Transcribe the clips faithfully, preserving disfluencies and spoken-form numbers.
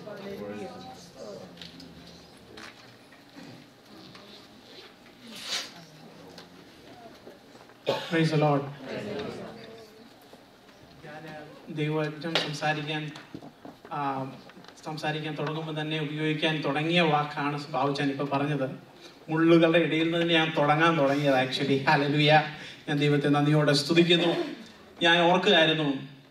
Praise the Lord. ദൈവവചനം സംസാരിക്കാൻ സംസാരിക്കാൻ തുടങ്ങുമ്പോൾ തന്നെ ഉപയോഗിക്കാൻ തുടങ്ങിയ വാക്കാണ് ബാബുച്ചാൻ ഇപ്പൊ പറഞ്ഞത്. മുള്ളുകളുടെ ഇടയിൽ നിന്ന് ഞാൻ തുടങ്ങാൻ തുടങ്ങിയത് ആക്ച്വലി. ഹല്ലേലൂയ. ഞാൻ ദൈവത്തെ നന്ദിയോടെ സ്തുതിക്കുന്നു. ഞാൻ ഓർക്കുകയായിരുന്നു,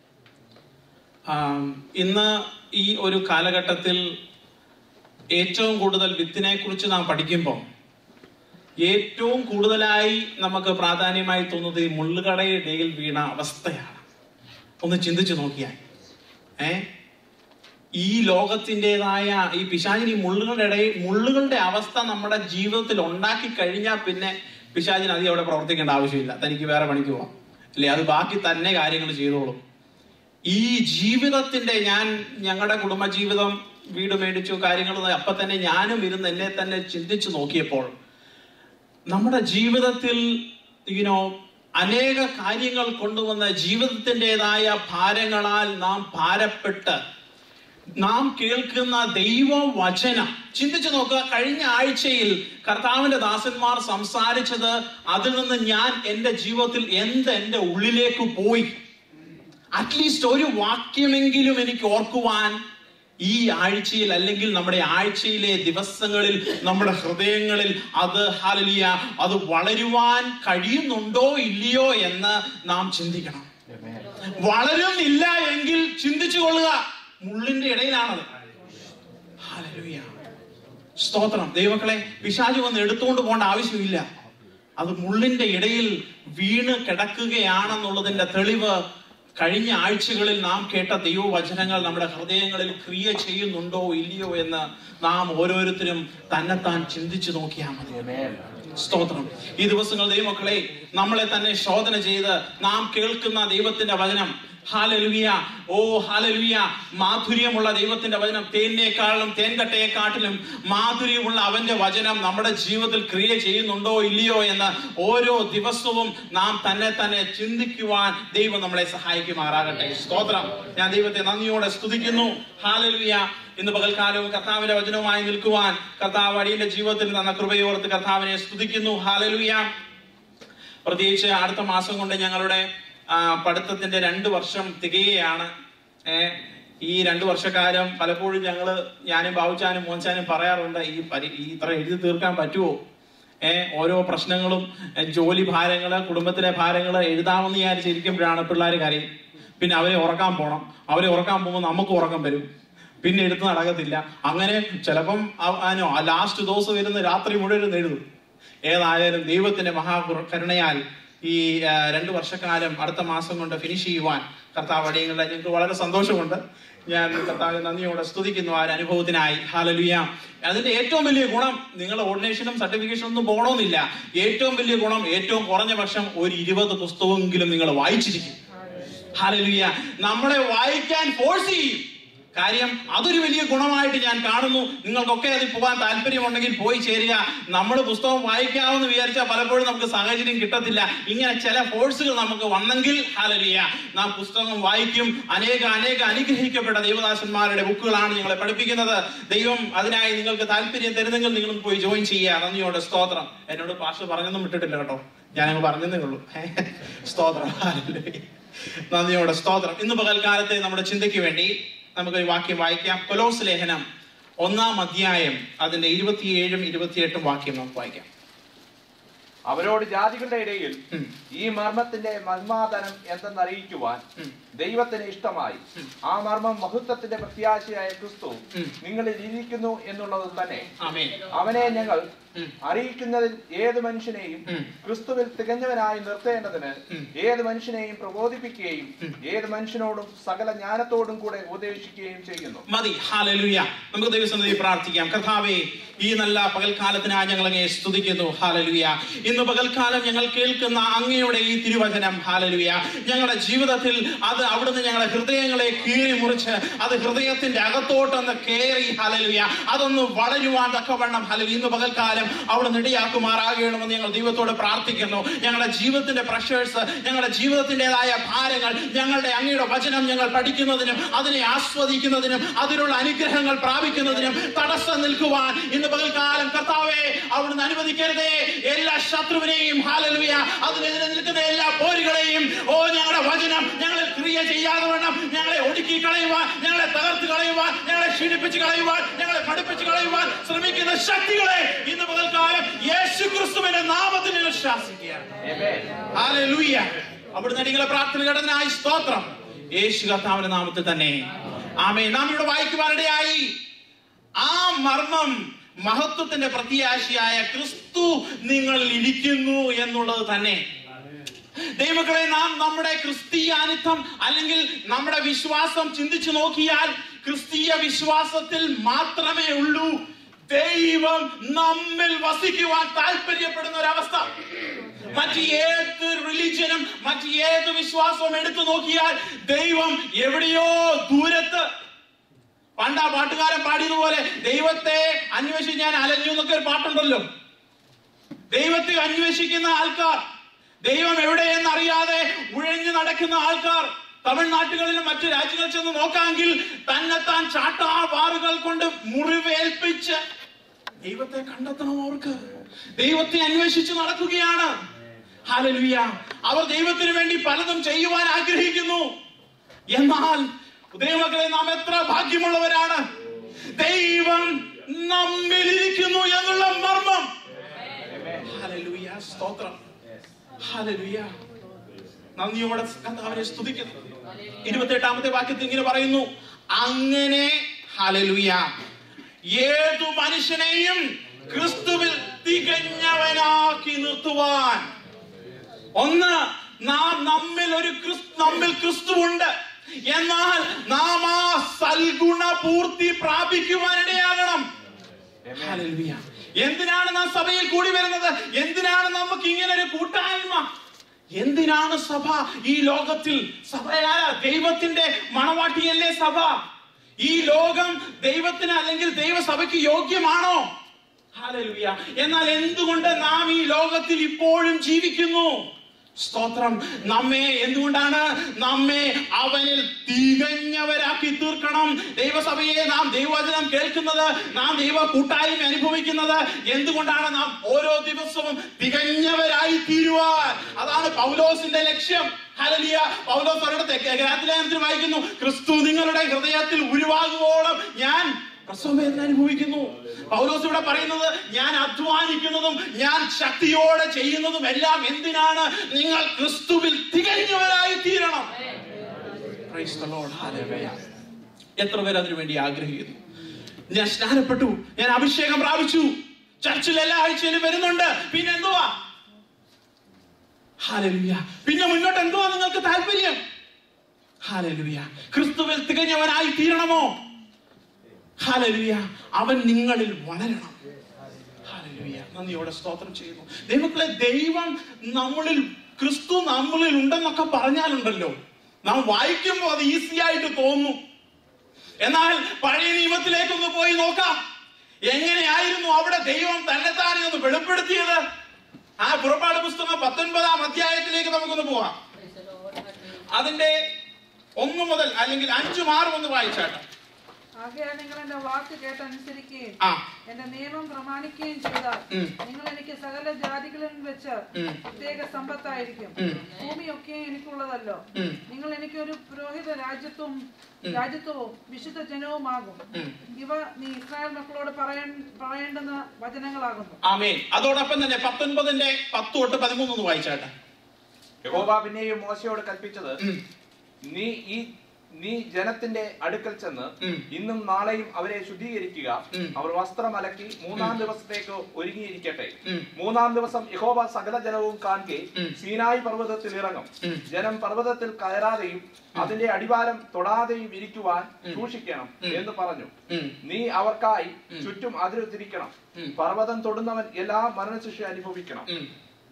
ഇന്ന് ഈ ഒരു കാലഘട്ടത്തിൽ ഏറ്റവും കൂടുതൽ വിത്തിനെ കുറിച്ച് നാം പഠിക്കുമ്പോൾ ഏറ്റവും കൂടുതലായി നമുക്ക് പ്രാധാന്യമായി തോന്നുന്നത് ഈ മുള്ളുകളുടെ ഇടയിൽ വീണ അവസ്ഥയാണ്. ഒന്ന് ചിന്തിച്ചു നോക്കിയാൽ ഏ ഈ ലോകത്തിൻ്റെതായ ഈ പിശാചിന് ഈ മുള്ളുകളുടെ ഇടയിൽ മുള്ളുകളുടെ അവസ്ഥ നമ്മുടെ ജീവിതത്തിൽ ഉണ്ടാക്കി കഴിഞ്ഞാൽ പിന്നെ പിശാചിന് അധികം അവിടെ പ്രവർത്തിക്കേണ്ട ആവശ്യമില്ല. തനിക്ക് വേറെ പണിക്ക് പോവാം അല്ലേ, അത് ബാക്കി തന്നെ കാര്യങ്ങൾ ചെയ്തോളും. ഈ ജീവിതത്തിന്റെ ഞാൻ ഞങ്ങളുടെ കുടുംബജീവിതം വീട് മേടിച്ചു കാര്യങ്ങൾ അപ്പൊ തന്നെ ഞാനും ഇരുന്ന് എന്നെ തന്നെ ചിന്തിച്ചു നോക്കിയപ്പോൾ നമ്മുടെ ജീവിതത്തിൽ യുനോ അനേക കാര്യങ്ങൾ കൊണ്ടുവന്ന ജീവിതത്തിൻ്റെതായ ഭാരങ്ങളാൽ നാം ഭാരപ്പെട്ട് നാം കേൾക്കുന്ന ദൈവവചനം ചിന്തിച്ചു നോക്കുക. കഴിഞ്ഞ ആഴ്ചയിൽ കർത്താവിന്റെ ദാസന്മാർ സംസാരിച്ചത് അതിൽ നിന്ന് ഞാൻ എൻ്റെ ജീവിതത്തിൽ എന്ത് എൻ്റെ ഉള്ളിലേക്ക് പോയി, അറ്റ്ലീസ്റ്റ് ഒരു വാക്യമെങ്കിലും എനിക്ക് ഓർക്കുവാൻ ഈ ആഴ്ചയിൽ അല്ലെങ്കിൽ നമ്മുടെ ആഴ്ചയിലെ ദിവസങ്ങളിൽ നമ്മുടെ ഹൃദയങ്ങളിൽ അത് ഹല്ലേലൂയ അത് വളരുവാൻ കഴിയുന്നുണ്ടോ ഇല്ലയോ എന്ന് നാം ചിന്തിക്കണം. വളരുന്നില്ല എങ്കിൽ ചിന്തിച്ചു കൊള്ളുക, മുള്ളിന്റെ ഇടയിലാണത്. ഹല്ലേലൂയ, സ്തോത്രം. ദൈവമക്കളെ, പിശാച് വന്ന് എടുത്തുകൊണ്ട് പോകേണ്ട ആവശ്യമില്ല. അത് മുള്ളിന്റെ ഇടയിൽ വീണ് കിടക്കുകയാണെന്നുള്ളതിന്റെ തെളിവ് കഴിഞ്ഞ ആഴ്ചകളിൽ നാം കേട്ട ദൈവവചനങ്ങൾ നമ്മുടെ ഹൃദയങ്ങളിൽ ക്രിയ ചെയ്യുന്നുണ്ടോ ഇല്ലയോ എന്ന് നാം ഓരോരുത്തരും തന്നെത്താൻ ചിന്തിച്ചു നോക്കിയാൽ മതി. സ്തോത്രം. ഈ ദിവസങ്ങൾ ദൈവമക്കളെ നമ്മളെ തന്നെ ശോധന ചെയ്ത് നാം കേൾക്കുന്ന ദൈവത്തിന്റെ വചനം ഹല്ലേലൂയ, ഓ ഹല്ലേലൂയ, മാധുര്യമുള്ള ദൈവത്തിന്റെ വചനം, തേനിനേക്കാളും തേൻകട്ടയെക്കാട്ടിലും മാധുര്യമുള്ള അവന്റെ വചനം നമ്മുടെ ജീവിതത്തിൽ ക്രിയ ചെയ്യുന്നുണ്ടോ ഇല്ലയോ എന്ന് ഓരോ ദിവസവും നാം തന്നെ തന്നെ ചിന്തിക്കുവാൻ ദൈവം നമ്മളെ സഹായിക്കുമാറാകട്ടെ. സ്തോത്രം. ഞാൻ ദൈവത്തെ നന്ദിയോടെ സ്തുതിക്കുന്നു. ഹല്ലേലൂയ. ഇന്ന് പകൽക്കാലവും കർത്താവിന്റെ വചനവുമായി നിൽക്കുവാൻ കർത്താവ് അടിയന്റെ ജീവിതത്തിൽ തന്ന കൃപയോർത്ത് കർത്താവിനെ സ്തുതിക്കുന്നു. ഹല്ലേലൂയ. പ്രത്യേകിച്ച് അടുത്ത മാസം കൊണ്ട് ഞങ്ങളുടെ പഠിത്തത്തിന്റെ രണ്ടു വർഷം തികയാണ്. ഏഹ് ഈ രണ്ടു വർഷക്കാലം പലപ്പോഴും ഞങ്ങള് ഞാനും ബാബുച്ചാനും മോൻചാനും പറയാറുണ്ട്, ഈ പരി ഈ ഇത്ര എഴുതി തീർക്കാൻ പറ്റുമോ? ഏഹ് ഓരോ പ്രശ്നങ്ങളും ജോലി ഭാരങ്ങള് കുടുംബത്തിലെ ഭാരങ്ങള് എഴുതാമെന്ന് വിചാരിച്ചിരിക്കുമ്പോഴാണ് പിള്ളേർ കരയും. പിന്നെ അവരെ ഉറക്കാൻ പോണം. അവരെ ഉറക്കാൻ പോകുമ്പോൾ നമുക്ക് ഉറക്കം വരും. പിന്നെ എടുത്ത് നടക്കത്തില്ല. അങ്ങനെ ചിലപ്പം ലാസ്റ്റ് ദിവസം ഇരുന്ന് രാത്രി മുഴുവൻ എഴുതും. ഏതായാലും ദൈവത്തിന്റെ മഹാകരുണയാൽ ഈ രണ്ടു വർഷക്കാലം അടുത്ത മാസം കൊണ്ട് ഫിനിഷ് ചെയ്യുവാൻ കർത്താവ് അടിയങ്ങളുടെ ഞങ്ങൾക്ക് വളരെ സന്തോഷമുണ്ട്. ഞാൻ കർത്താവിനെ നന്ദിയോടെ സ്തുതിക്കുന്നു ആ ഒരു അനുഭവത്തിനായി. ഹല്ലേലൂയ. അതിന്റെ ഏറ്റവും വലിയ ഗുണം, നിങ്ങൾ ഓർഡിനേഷനും സർട്ടിഫിക്കേഷനും ഒന്നും പോകണമെന്നില്ല. ഏറ്റവും വലിയ ഗുണം, ഏറ്റവും കുറഞ്ഞ പക്ഷം ഒരു ഇരുപത് പുസ്തകമെങ്കിലും നിങ്ങൾ വായിച്ചിരിക്കും. ഹല്ലേലൂയ. നമ്മളെ വായിക്കാൻ ഫോഴ്സ് ചെയ്യും. കാര്യം അതൊരു വലിയ ഗുണമായിട്ട് ഞാൻ കാണുന്നു. നിങ്ങൾക്കൊക്കെ അതിൽ പോകാൻ താല്പര്യമുണ്ടെങ്കിൽ പോയി ചേരുക. നമ്മൾ പുസ്തകം വായിക്കാമെന്ന് വിചാരിച്ചാൽ പലപ്പോഴും നമുക്ക് സാഹചര്യം കിട്ടത്തില്ല. ഇങ്ങനെ ചില ഫോഴ്സുകൾ നമുക്ക് വന്നെങ്കിൽ ഹല്ലേലൂയ നാം പുസ്തകം വായിക്കും. അനേക അനേക അനുഗ്രഹിക്കപ്പെട്ട ദൈവദാസന്മാരുടെ ബുക്കുകളാണ് ഞങ്ങളെ പഠിപ്പിക്കുന്നത്. ദൈവം അതിനായി നിങ്ങൾക്ക് താല്പര്യം തരുന്നെങ്കിൽ നിങ്ങളും പോയി ജോയിൻ ചെയ്യുക. നന്ദിയോടെ സ്തോത്രം. എന്നോട് പാസ്റ്റർ പറഞ്ഞൊന്നും വിട്ടിട്ടില്ല കേട്ടോ, ഞാനങ്ങ് പറഞ്ഞതേ ഉള്ളൂ. സ്തോത്രം. നന്ദിയോടെ സ്തോത്രം. ഇന്ന് പകൽക്കാലത്തെ നമ്മുടെ ചിന്തയ്ക്ക് വേണ്ടി നമുക്കൊരു വാക്യം വായിക്കാം. കൊലോസ് ലേഖനം ഒന്നാം അധ്യായം അതിന്റെ ഇരുപത്തിയേഴും ഇരുപത്തിയെട്ടും വാക്യം നമുക്ക് വായിക്കാം. അവരോട് ജാതികളുടെ ഇടയിൽ ഈ മർമ്മത്തിന്റെ മർമാദനം എന്തെന്നറിയിക്കുവാൻ ദൈവത്തിന് ഇഷ്ടമായി. ആ മർമ്മം മഹത്വത്തിന്റെ പ്രത്യാശയായ ക്രിസ്തു നിങ്ങളിൽ ഇരിക്കുന്നു എന്നുള്ളത് തന്നെ. അവനെ ഞങ്ങൾ അറിയിക്കുന്നതിൽ ഏത് മനുഷ്യനെയും ക്രിസ്തുവിൽ തികഞ്ഞവനായി നിർത്തേണ്ടതിന് ഏത് മനുഷ്യനെയും പ്രബോധിപ്പിക്കുകയും ഏത് മനുഷ്യനോടും സകല ജ്ഞാനത്തോടും കൂടെ ഉപദേശിക്കുകയും ചെയ്യുന്നു. മതി. ഹല്ലേലൂയ. നമുക്ക് ദൈവസന്നിധിയിൽ പ്രാർത്ഥിക്കാം. കർത്താവേ, ഈ നല്ല പകൽക്കാലത്തിനായി ഞങ്ങൾ അങ്ങയെ സ്തുതിക്കുന്നു. ഹല്ലേലൂയ. ഇന്ന് പകൽക്കാലം ഞങ്ങൾ കേൾക്കുന്ന അങ്ങയുടെ ഈ തിരുവചനം ഹല്ലേലൂയ ഞങ്ങളുടെ ജീവിതത്തിൽ അത് അവിടുന്ന് ഞങ്ങളുടെ ഹൃദയങ്ങളെ കീറി മുറിച്ച് അത് ഹൃദയത്തിന്റെ അകത്തോട്ടൊന്ന് കയറി ഹല്ലേലൂയ അതൊന്ന് വളരുവാൻ തക്കവണ്ണം ഹല്ലേലൂയ ഇന്ന് പകൽക്കാലം അവിടുന്ന് ഇടയാക്കുമാറാകണമെന്ന് ഞങ്ങൾ ദൈവത്തോട് പ്രാർത്ഥിക്കുന്നു. ഞങ്ങളുടെ ജീവിതത്തിന്റെ പ്രഷേഴ്സ്, ഞങ്ങളുടെ ജീവിതത്തിൻ്റെതായ ഭാരങ്ങൾ, ഞങ്ങളുടെ അങ്ങയുടെ വചനം ഞങ്ങൾ പഠിക്കുന്നതിനും അതിനെ ആസ്വദിക്കുന്നതിനും അതിനുള്ള അനുഗ്രഹങ്ങൾ പ്രാപിക്കുന്നതിനും തടസ്സം നിൽക്കുവാൻ ഇന്ന് പകൽക്കാലം കർത്താവേ അവിടുന്ന് അനുവദിക്കരുതേ. എല്ലാ ശത്രുവിനെയും ഹല്ലേലൂയ അതിനെതിരെ നിൽക്കുന്ന എല്ലാ പോരുകളെയും ഓ ഞങ്ങളുടെ വചനം ഞങ്ങളെ ക്രിയ ചെയ്യാതെ വേണം ഞങ്ങളെ ഒടുക്കി കളയുവാൻ, ഞങ്ങളെ തകർത്ത് കളയുവാൻ, ഞങ്ങളെ ക്ഷീണിപ്പിച്ച് കളയുവാൻ, ഞങ്ങളെ പഠിപ്പിച്ച് കളയുവാൻ ശ്രമിക്കുന്ന ശക്തികളെ ഇന്ന് പകൽക്കാലം യേശു ക്രിസ്തുവിന്റെ നാമത്തിൽ ഞങ്ങൾ ശാസിക്കുകയാണ്. ഹല്ലേലൂയ. അവിടുന്ന് നിങ്ങളെ പ്രാർത്ഥന കേട്ടതിനായി സ്തോത്രം. യേശു കർത്താവിന്റെ നാമത്തിൽ തന്നെ ആമേൻ. നാം ഇവിടെ വായിക്കുവാനിടയായി ആ മർമ്മം മഹത്വത്തിന്റെ പ്രത്യാശയായ ക്രിസ്തു നിങ്ങളിൽ ഇരിക്കുന്നു എന്നുള്ളത് തന്നെ. ദൈവമക്കളെ, നാം നമ്മുടെ ക്രിസ്തീയാനിത്വം അല്ലെങ്കിൽ നമ്മുടെ വിശ്വാസം ചിന്തിച്ചു നോക്കിയാൽ ക്രിസ്തീയ വിശ്വാസത്തിൽ മാത്രമേ ഉള്ളൂ ദൈവം നമ്മിൽ വസിക്കുവാൻ താല്പര്യപ്പെടുന്ന ഒരവസ്ഥ. മറ്റ് ഏത് റിലിജനും മറ്റ് ഏത് വിശ്വാസവും എടുത്തു നോക്കിയാൽ ദൈവം എവിടെയോ ദൂരത്ത്. പണ്ട് ആ പാട്ടുകാരൻ പാടിയതുപോലെ ദൈവത്തെ അന്വേഷിച്ച് ഞാൻ അലഞ്ഞു എന്നൊക്കെ ഒരു പാട്ടുണ്ടല്ലോ. ദൈവത്തെ അന്വേഷിക്കുന്ന ആൾക്കാർ, ദൈവം എവിടെയെന്ന് അറിയാതെ ഉഴഞ്ഞു നടക്കുന്ന ആൾക്കാർ തമിഴ്നാട്ടുകളിലും മറ്റു രാജ്യങ്ങളിൽ ചെന്ന് നോക്കാമെങ്കിൽ തന്നെത്താൻ ചാട്ടാവാറുകൾ കൊണ്ട് മുറിവേൽപ്പിച്ച് ദൈവത്തെ കണ്ടെത്തണം. അവർക്ക് ദൈവത്തെ അന്വേഷിച്ച് നടക്കുകയാണ്. ഹല്ലേലൂയ. അവർ ദൈവത്തിന് വേണ്ടി പലതും ചെയ്യുവാൻ ആഗ്രഹിക്കുന്നു. എന്നാൽ ദൈവമക്കളെ, നാം എത്ര ഭാഗ്യമുള്ളവരാണ്. ദൈവം നമ്മിലിരിക്കുന്നു എന്നുള്ള മർമ്മം. ഹല്ലേലൂയ. സ്തോത്രം. ഹല്ലേലൂയ. നന്ദിയോടെ കർത്താവിനെ സ്തുതിക്കുന്നു. ഇരുപത്തെട്ടാമത്തെ വാക്യത്തിൽ ഇങ്ങനെ പറയുന്നു, അങ്ങനെ ഹല്ലേലൂയ ഏതു മനുഷ്യനെയും ക്രിസ്തുവിൽ തികഞ്ഞവനാക്കി നിർത്തുവാൻ. ഒന്ന്, നാം നമ്മിൽ ഒരു നമ്മിൽ ക്രിസ്തുവുണ്ട്, എന്നാൽ നാം ആ സൽഗുണ പൂർത്തി പ്രാപിക്കുവാനിടയാകണം. ഹല്ലേലൂയ. എന്തിനാണ് നാം സഭയിൽ കൂടി വരുന്നത്? എന്തിനാണ് നമുക്ക് ഇങ്ങനെ ഒരു കൂട്ടായ്മ? എന്തിനാണ് സഭ ഈ ലോകത്തിൽ? സഭയായ ദൈവത്തിന്റെ മണവാട്ടിയല്ലേ സഭ? ഈ ലോകം ദൈവത്തിന് അല്ലെങ്കിൽ ദൈവസഭയ്ക്ക് യോഗ്യമാണോ? ഹല്ലേലൂയ. എന്നാൽ എന്തുകൊണ്ട് നാം ഈ ലോകത്തിൽ ഇപ്പോഴും ജീവിക്കുന്നു? സ്തോത്രം. നമ്മെ എന്തുകൊണ്ടാണ് നമ്മെ അവനിൽ തികഞ്ഞവരാക്കി തീർക്കണം. ദൈവസഭയെ നാം ദൈവവചനം കേൾക്കുന്നത്, നാം ദൈവ കൂട്ടായ്മ അനുഭവിക്കുന്നത് എന്തുകൊണ്ടാണ്? നാം ഓരോ ദിവസവും തികഞ്ഞവരായി തീരുവാൻ. അതാണ് പൗലോസിന്റെ ലക്ഷ്യം. ഹല്ലേലൂയ. പൗലോസ് അവരുടെ ഗലാത്യലേഖനത്തിൽ വായിക്കുന്നു, ക്രിസ്തു നിങ്ങളുടെ ഹൃദയത്തിൽ ഉരുവാകുവോളം ഞാൻ പ്രസവവേദന അനുഭവിക്കുന്നു. പൗലോസ് ഇവിടെ പറയുന്നത്, ഞാൻ അധ്വാനിക്കുന്നതും ഞാൻ ശക്തിയോടെ ചെയ്യുന്നതും എല്ലാം എന്തിനാണ്? നിങ്ങൾ ക്രിസ്തുവിൽ തികഞ്ഞവരായി തീരണം. Praise the lord. ഹല്ലേലൂയ. എത്ര പേർ അതിനു വേണ്ടി ആഗ്രഹിക്കുന്നു? ഞാൻ സ്നാനപ്പെട്ടു, ഞാൻ അഭിഷേകം പ്രാപിച്ചു, ചർച്ചിൽ എല്ലാ ആഴ്ചയിലും വരുന്നുണ്ട്, പിന്നെ എന്തുവാ? ഹല്ലേലൂയ. പിന്നെ മുന്നോട്ട് എന്തുവാ നിങ്ങൾക്ക് താല്പര്യം? ഹല്ലേലൂയ. ക്രിസ്തുവിൽ തികഞ്ഞവനായി തീരണമോ? ഹല്ലേലൂയ. അവൻ നിങ്ങളിൽ വളരണം. ഹല്ലേലൂയ. നന്ദിയോടെ സ്തോത്രം ചെയ്യുന്നു. ദൈവമക്കളെ, ദൈവം നമ്മളിൽ, ക്രിസ്തു നമ്മളിൽ ഉണ്ടെന്നൊക്കെ പറഞ്ഞാലുണ്ടല്ലോ, നാം വായിക്കുമ്പോൾ അത് ഈസി ആയിട്ട് തോന്നും. എന്നാൽ പഴയ നിയമത്തിലേക്കൊന്ന് പോയി നോക്കാം. എങ്ങനെയായിരുന്നു അവിടെ ദൈവം തന്നെത്താനെ ഒന്ന് വെളിപ്പെടുത്തിയത്? ആ പുറപ്പാട് പുസ്തകം പത്തൊൻപതാം അധ്യായത്തിലേക്ക് നമുക്കൊന്ന് പോവാം. അതിന്റെ ഒന്ന് മുതൽ അല്ലെങ്കിൽ അഞ്ചും ആറും ഒന്ന് വായിച്ചാട്ടെ. ആകയാൽ നിങ്ങൾ എന്റെ വാക്ക് കേട്ടനുസരിക്കുകയും എന്റെ നിയമം പ്രമാണിക്കുകയും ചെയ്താൽ നിങ്ങൾ എനിക്ക് സകല ജാതികളിൽ വെച്ച് പ്രത്യേക സമ്പത്തായിരിക്കും. ഭൂമിയൊക്കെ എനിക്കുള്ളതല്ലോ. നിങ്ങൾ എനിക്കൊരു പുരോഹിത രാജ്യത്വവും രാജ്യത്വവും വിശുദ്ധ ജനവുമാകും. ഇവ നീ ഇസ്രായേൽ മക്കളോട് പറയേണ്ടുന്ന വചനങ്ങളാകുന്നു. ആമേൻ. അതോടൊപ്പം തന്നെ പത്തൊൻപതിന്റെ പത്ത് തൊട്ട് പതിമൂന്ന് ഒന്ന് വായിച്ചാട്ടെ. യഹോവ പിന്നെയും മോശയോട് കൽപ്പിച്ചത്, നീ ഈ നീ ജനത്തിന്റെ അടുക്കൽ ചെന്ന് ഇന്നും നാളെയും അവരെ ശുദ്ധീകരിക്കുക. അവർ വസ്ത്രം അലക്കി മൂന്നാം ദിവസത്തേക്ക് ഒരുങ്ങിയിരിക്കട്ടെ. മൂന്നാം ദിവസം യഹോവ സകല ജനവും കാണെ സീനായി പർവ്വതത്തിൽ ഇറങ്ങും. ജനം പർവ്വതത്തിൽ കയറാതെയും അതിന്റെ അടിവാരം തൊടാതെയും ഇരിക്കുവാൻ സൂക്ഷിക്കണം എന്ന് പറഞ്ഞു. നീ അവർക്കായി ചുറ്റും അതിരു തിരിക്കണം. പർവ്വതം തൊടുന്നവൻ എല്ലാ മരണശിക്ഷ അനുഭവിക്കണം.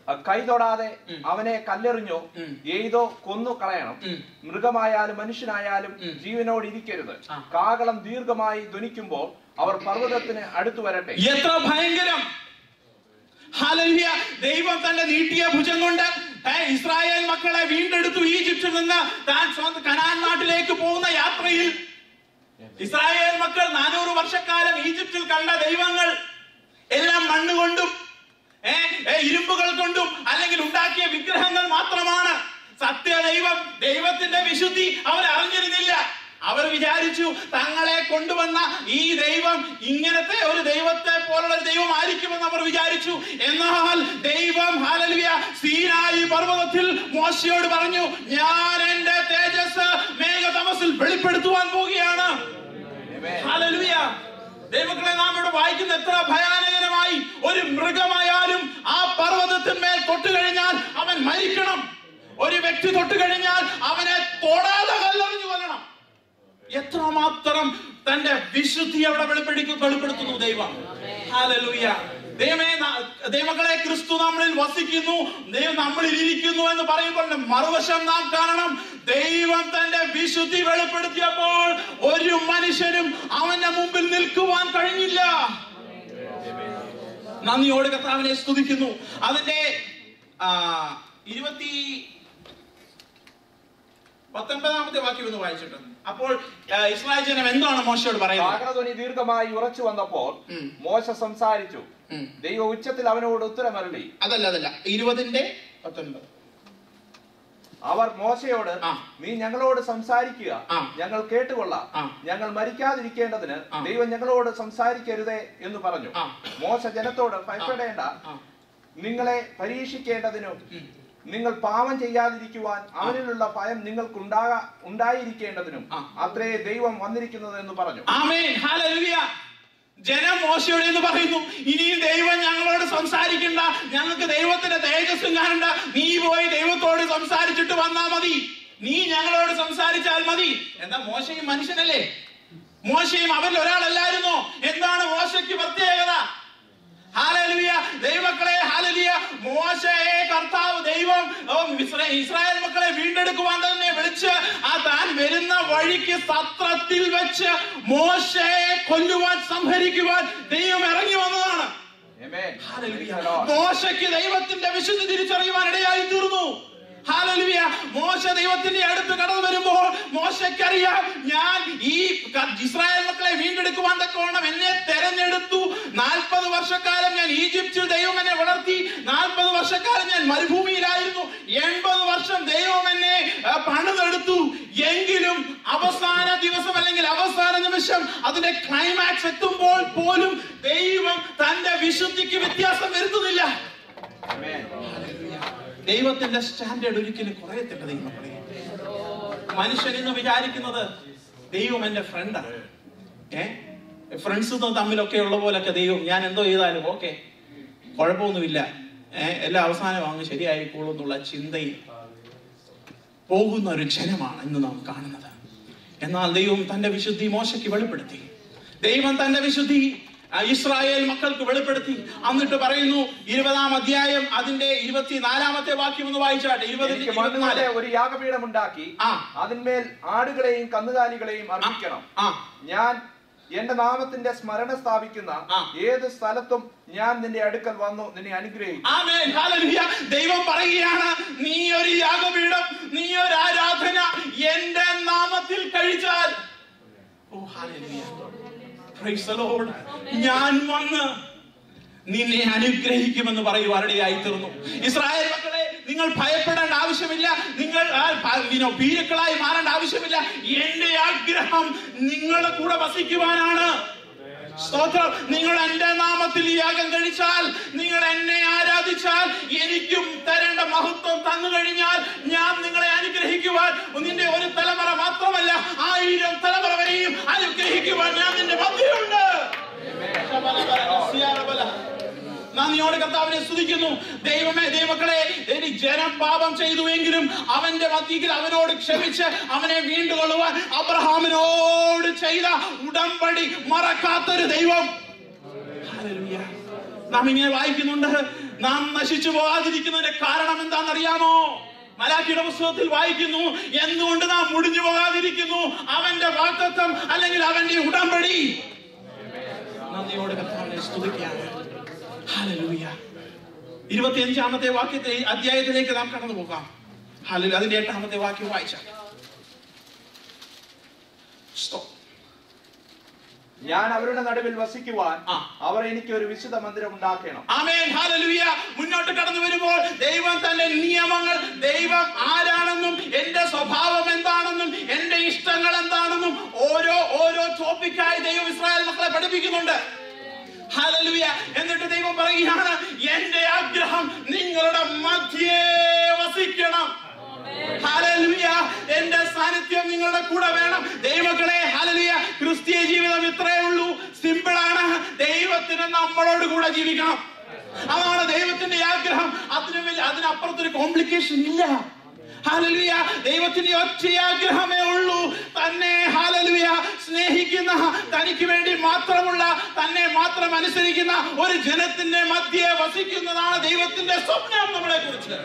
കൈ തൊടാതെ അവനെ കല്ലെറിഞ്ഞോ എയ്തോ കൊന്നു കളയണം. മൃഗമായാലും മനുഷ്യനായാലും ജീവനോട് ഇരിക്കരുത്. കാഹളം ദീർഘമായി ധ്വനിക്കുമ്പോൾ അവർ പർവ്വതത്തിന് അടുത്തു വരട്ടെ. എത്ര ഭയങ്കരം! ഹല്ലേലൂയ! ദൈവം തന്റെ നീട്ടിയ ഭുജം കൊണ്ട് ഇസ്രായേൽ മക്കളെ വീണ്ടെടുത്തു. ഈജിപ്തിൽ നിന്ന് താൻ സ്വന്തം കനാൻ നാട്ടിലേക്ക് പോകുന്ന യാത്രയിൽ ഇസ്രായേൽ മക്കൾ നാനൂറ് വർഷക്കാലം ഈജിപ്തിൽ കണ്ട ദൈവങ്ങൾ എല്ലാം മണ്ണുകൊണ്ടും ഇരുമ്പുകൾ കൊണ്ടും അല്ലെങ്കിൽ ഉണ്ടാക്കിയ വിഗ്രഹങ്ങൾ മാത്രമാണ്. സത്യ ദൈവം, ദൈവത്തിന്റെ വിശുദ്ധി അവർ അറിഞ്ഞിരുന്നില്ല. അവർ വിചാരിച്ചു തങ്ങളെ കൊണ്ടുവന്ന ഈ ദൈവം ഇങ്ങനത്തെ ഒരു ദൈവത്തെ പോലുള്ള ദൈവം ആയിരിക്കുമെന്ന് അവർ വിചാരിച്ചു. എന്നാൽ ദൈവം ഹല്ലേലൂയ സീനായി പർവ്വതത്തിൽ മോശയോട് പറഞ്ഞു, ഞാൻ എന്റെ തേജസ് മേഘതമസിൽ വെളിപ്പെടുത്തുവാൻ പോവുകയാണ്. ഹല്ലേലൂയ! ദൈവങ്ങളെ, നാം ഇവിടെ വായിക്കുന്ന എത്ര ഭയാനകരമായി! ഒരു മൃഗമായാലും ആ പർവ്വതത്തിന്മേൽ തൊട്ടു കഴിഞ്ഞാൽ അവൻ മരിക്കണം. ഒരു വ്യക്തി തൊട്ടു കഴിഞ്ഞാൽ അവനെ തൊടാതെ കല്ലെറിഞ്ഞു കൊല്ലണം. എത്രമാത്രം തന്റെ വിശുദ്ധി അവിടെ വെളിപ്പെടുത്തി വെളിപ്പെടുത്തുന്നു ദൈവം. ഹല്ലേലൂയ! ദൈവമേ, ദൈവങ്ങളെ, ക്രിസ്തു നമ്മളിൽ വസിക്കുന്നു, ദൈവം നമ്മളിൽ ഇരിക്കുന്നു എന്ന് പറയുമ്പോൾ മറുവശം നാം കാണണം. ദൈവം തന്റെ വിശുദ്ധി വെളിപ്പെടുത്തിയപ്പോൾ ഒരു മനുഷ്യനും അവന്റെ മുമ്പിൽ നിൽക്കുവാൻ കഴിഞ്ഞില്ല. നന്ദിയോട് കർത്താവിനെ സ്തുതിക്കുന്നു. അതിന്റെ ഇരുപത്തി പത്തൊൻപതാമത്തെ വാക്യം ഒന്ന് വായിച്ചിട്ടുണ്ട്. അപ്പോൾ ഇസ്രായേൽ ജനം എന്താണ് മോശയോട് പറയുന്നത്? കാഹളധ്വനി ദീർഘമായി ഉറച്ചു വന്നപ്പോൾ മോശ സംസാരിച്ചു. ദൈവം ഉച്ചത്തിൽ അവനോട് ഉത്തരമരുളി. അതല്ല അതല്ല ഇരുപതിന്റെ പത്തൊൻപത്. അവർ മോശയോട്, നീ ഞങ്ങളോട് സംസാരിക്കുക, ഞങ്ങൾ കേട്ടുകൊള്ളാം. ഞങ്ങൾ മരിക്കാതിരിക്കേണ്ടതിന് ദൈവം ഞങ്ങളോട് സംസാരിക്കരുതേ എന്ന് പറഞ്ഞു. മോശ ജനത്തോട്, ഭയപ്പെടേണ്ട, നിങ്ങളെ പരീക്ഷിക്കേണ്ടതിനും നിങ്ങൾ പാപം ചെയ്യാതിരിക്കുവാൻ അവനിലുള്ള ഭയം നിങ്ങൾക്ക് ഉണ്ടാകാ ഉണ്ടായിരിക്കേണ്ടതിനും അത്രേ ദൈവം വന്നിരിക്കുന്നത് എന്ന് പറഞ്ഞു. ആമേൻ, ഹല്ലേലൂയ! ജനം മോശയോട് എന്ന് പറയുന്നു, ഇനിയും ദൈവം ഞങ്ങളോട് സംസാരിക്കണ്ട, ഞങ്ങൾക്ക് ദൈവത്തിന്റെ തേജസ്സും കാണണ്ട, നീ പോയി ദൈവത്തോട് സംസാരിച്ചിട്ട് വന്നാ മതി, നീ ഞങ്ങളോട് സംസാരിച്ചാൽ മതി. എന്താ, മോശയും മനുഷ്യനല്ലേ? മോശയും അവരിൽ ഒരാളല്ലായിരുന്നോ? എന്താണ് മോശയ്ക്ക് പ്രത്യേകത? ഹല്ലേലൂയ! ദൈവമക്കളെ, ഹല്ലേലൂയ! മോശയെ കർത്താവ് ദൈവം ഇസ്രായേൽ മക്കളെ വീണ്ടെടുക്കുവാൻ തന്നെ വിളിച്ച് ആ താൻ വരുന്ന വഴിക്ക് സത്രത്തിൽ വെച്ച് മോശയെ കൊല്ലുവാൻ സംഹരിക്കുവാൻ ദൈവം ഇറങ്ങി വന്നതാണ്. മോശയ്ക്ക് ദൈവത്തിന്റെ വിശുദ്ധി തിരിച്ചറിയുവാൻ ഇടയായി തീർന്നു. ഹല്ലേലൂയ! മോശ ദൈവത്തിന്റെ അടുത്ത് കടന്നു വരുമ്പോൾ മോശയ്ക്കറിയാം, ഞാൻ ഈ ഇസ്രായേൽ മക്കളെ വീണ്ടെടുക്കുവാൻ തക്കവണ്ണം എന്നെ തെരഞ്ഞെടുത്തു. നാൽപ്പത് വർഷക്കാലം ഞാൻ ഈജിപ്തിൽ ദൈവം എന്നെ വളർത്തി. നാൽപ്പത് വർഷക്കാലം ഞാൻ മരുഭൂമിയിലായിരുന്നു. എൺപത് വർഷം ദൈവം എന്നെ പണിതെടുത്തു. എങ്കിലും അവസാന ദിവസം അല്ലെങ്കിൽ അവസാന നിമിഷം അതിന്റെ ക്ലൈമാക്സ് എത്തുമ്പോൾ പോലും ദൈവം തന്റെ വിശുദ്ധിക്ക് വ്യത്യാസം വരുത്തുന്നില്ല. ദൈവത്തിന്റെ സ്റ്റാൻഡേർഡ് ഒരിക്കലും കുറയത്തില്ല. ദൈവമക്കളെ, മനുഷ്യൻ ഇന്ന് വിചാരിക്കുന്നത് ദൈവം എന്റെ ഫ്രണ്ടാണ്. ഏഹ് ഫ്രണ്ട്സ് തമ്മിലൊക്കെ ഉള്ള പോലൊക്കെ ദൈവം ഞാൻ എന്തോ ചെയ്താലും ഓക്കെ, കുഴപ്പമൊന്നുമില്ല, ഏഹ് എല്ലാം അവസാനം അങ്ങ് ശരിയായിക്കോളും എന്നുള്ള ചിന്തയിൽ പോകുന്ന ഒരു ജനമാണ് ഇന്ന് നാം കാണുന്നത്. എന്നാൽ ദൈവം തന്റെ വിശുദ്ധി മോശയ്ക്ക് വെളിപ്പെടുത്തി. ദൈവം തന്റെ വിശുദ്ധി ഇസ്രായേൽ മക്കൾക്ക് വെളിപ്പെടുത്തി. എന്നിട്ട് പറയുന്നു, ഇരുപതാം അധ്യായം അതിന്റെ ഇരുപത്തിനാലാമത്തെ വാക്യം ഒന്ന് വായിച്ചാട്ടെ. ഇരുപതിന്റെ ഒരു യാഗപീഠം ഉണ്ടാക്കി അതിന്മേൽ ആടുകളെയും കന്നുകാലികളെയും അർപ്പിക്കണം. ഞാൻ എന്റെ നാമത്തിന്റെ സ്മരണ സ്ഥാപിക്കുന്ന ഏത് സ്ഥലത്തും ഞാൻ നിന്റെ അടുക്കൽ വന്നു നിന്നെ അനുഗ്രഹിക്കും. ആമേൻ, ഹല്ലേലൂയ! ദൈവം പറയുകയാണ്, നീ ഒരു യാഗപീഠം, നീ ഒരു ആരാധന എന്റെ നാമത്തിൽ കഴിച്ചാൽ, ഓ ഹല്ലേലൂയ, പ്രൈസ് ദി ലോർഡ്, ഞാൻ വന്ന് നിന്നെ അനുഗ്രഹിക്കുമെന്ന് പറയുവാനിടയായി തീർന്നു. ഇസ്രായേൽ മക്കളെ, നിങ്ങൾ ഭയപ്പെടേണ്ട ആവശ്യമില്ല, നിങ്ങൾ ഭീരുക്കളായി മാറേണ്ട ആവശ്യമില്ല. എന്റെ ആഗ്രഹം നിങ്ങളുടെ കൂടെ വസിക്കുവാനാണ്. സ്തോത്രം! നിങ്ങൾ എന്റെ നാമത്തിൽ യാഗം കഴിച്ചാൽ, നിങ്ങൾ എന്നെ ആരാധിച്ചാൽ, എനിക്കും തരേണ്ട മഹത്വം തന്നു കഴിഞ്ഞാൽ ഞാൻ നിങ്ങളെ അനുഗ്രഹിക്കുവാൻ, നിന്റെ ഒരു തലമുറ മാത്രമല്ല ആയിരം തലമുറ വരെയും അനുഗ്രഹിക്കുവാൻ ഞാൻ നിന്റെ മധ്യയുണ്ട്. നന്ദിയോടെ കർത്താവിനെ സ്തുതിക്കുന്നു. ദൈവമേ, ദൈവമക്കളെ, ഇനി ജനം പാപം ചെയ്തുവെങ്കിലും അവന്റെ മധ്യത്തിൽ അവനോട് ക്ഷമിച്ച് അവനെ വീണ്ടുകൊള്ളുവാൻ അബ്രഹാമിനോട് ചെയ്ത ഉടമ്പടി മറക്കാത്തൊരു ദൈവം. നാം ഇങ്ങനെ വായിക്കുന്നുണ്ട്, നാം നശിച്ചു പോകാതിരിക്കുന്നതിന്റെ കാരണം എന്താണെന്നറിയാമോ? മലാഖിയുടെ പുസ്തകത്തിൽ വായിക്കുന്നു, എന്തുകൊണ്ട് നാം മുടിഞ്ഞു പോകാതിരിക്കുന്നു? അവന്റെ വാഗ്ദത്തം അല്ലെങ്കിൽ അവന്റെ ഉടമ്പടി. നന്ദിയോടെ കർത്താവിനെ സ്തുതിക്കുകയാണ്. ഹല്ലേലൂയ. ഇരുപത്തിയഞ്ചാമത്തെ വാക്യത്തെ അധ്യായത്തിലേക്ക് നാം കടന്നു പോകാം. ഹല്ലേലൂയ. അതിന്റെ എട്ടാമത്തെ വാക്യം വായിച്ചാൽ, ഞാൻ അവരുടെ നടുവിൽ വസിക്കുവാൻ അവർ എനിക്ക് ഒരു വിശുദ്ധ മന്ദിരം ഉണ്ടാക്കണം. ആമേൻ. ഹല്ലേലൂയ. മുന്നോട്ട് കടന്നു വരുമ്പോൾ ദൈവം തന്റെ നിയമങ്ങൾ, ദൈവം ആരാണെന്നും എന്റെ സ്വഭാവം എന്താണെന്നും എന്റെ ഇഷ്ടങ്ങൾ എന്താണെന്നും ഓരോ ഓരോ ടോപ്പിക്കായി ദൈവം ഇസ്രായേൽ മക്കളെ പഠിപ്പിക്കുന്നുണ്ട്. ഹല്ലേലൂയ. എന്നിട്ട് ദൈവം പറയുകയാണ്, എന്റെ ആഗ്രഹം നിങ്ങളുടെ മധ്യേ വസിക്കണം. ഹല്ലേലൂയ. എന്റെ സാന്നിധ്യം നിങ്ങളുടെ കൂടെ വേണം. ദൈവമക്കളെ, ഹല്ലേലൂയ, ക്രിസ്തീയ ജീവിതം ഇത്രയേ ഉള്ളൂ. സിമ്പിൾ ആണ്. ദൈവത്തിന് നമ്മളോട് കൂടെ ജീവിക്കണം. അതാണ് ദൈവത്തിന്റെ ആഗ്രഹം. അതിന് വലിയ അതിനപ്പുറത്തൊരു കോംപ്ലിക്കേഷൻ ഇല്ല. ഹല്ലേലൂയ. ദൈവത്തിന്റെ ഒറ്റ ആഗ്രഹമേ ഉള്ളൂ, തന്നെ ഹല്ലേലൂയ സ്നേഹിക്കുന്ന, തനിക്ക് വേണ്ടി മാത്രമുള്ള, തന്നെ മാത്രം അനുസരിക്കുന്ന ഒരു ജനത്തിന്റെ മധ്യേ വസിക്കുന്നതാണ് ദൈവത്തിന്റെ സ്വപ്നം നമ്മളെ കുറിച്ച്.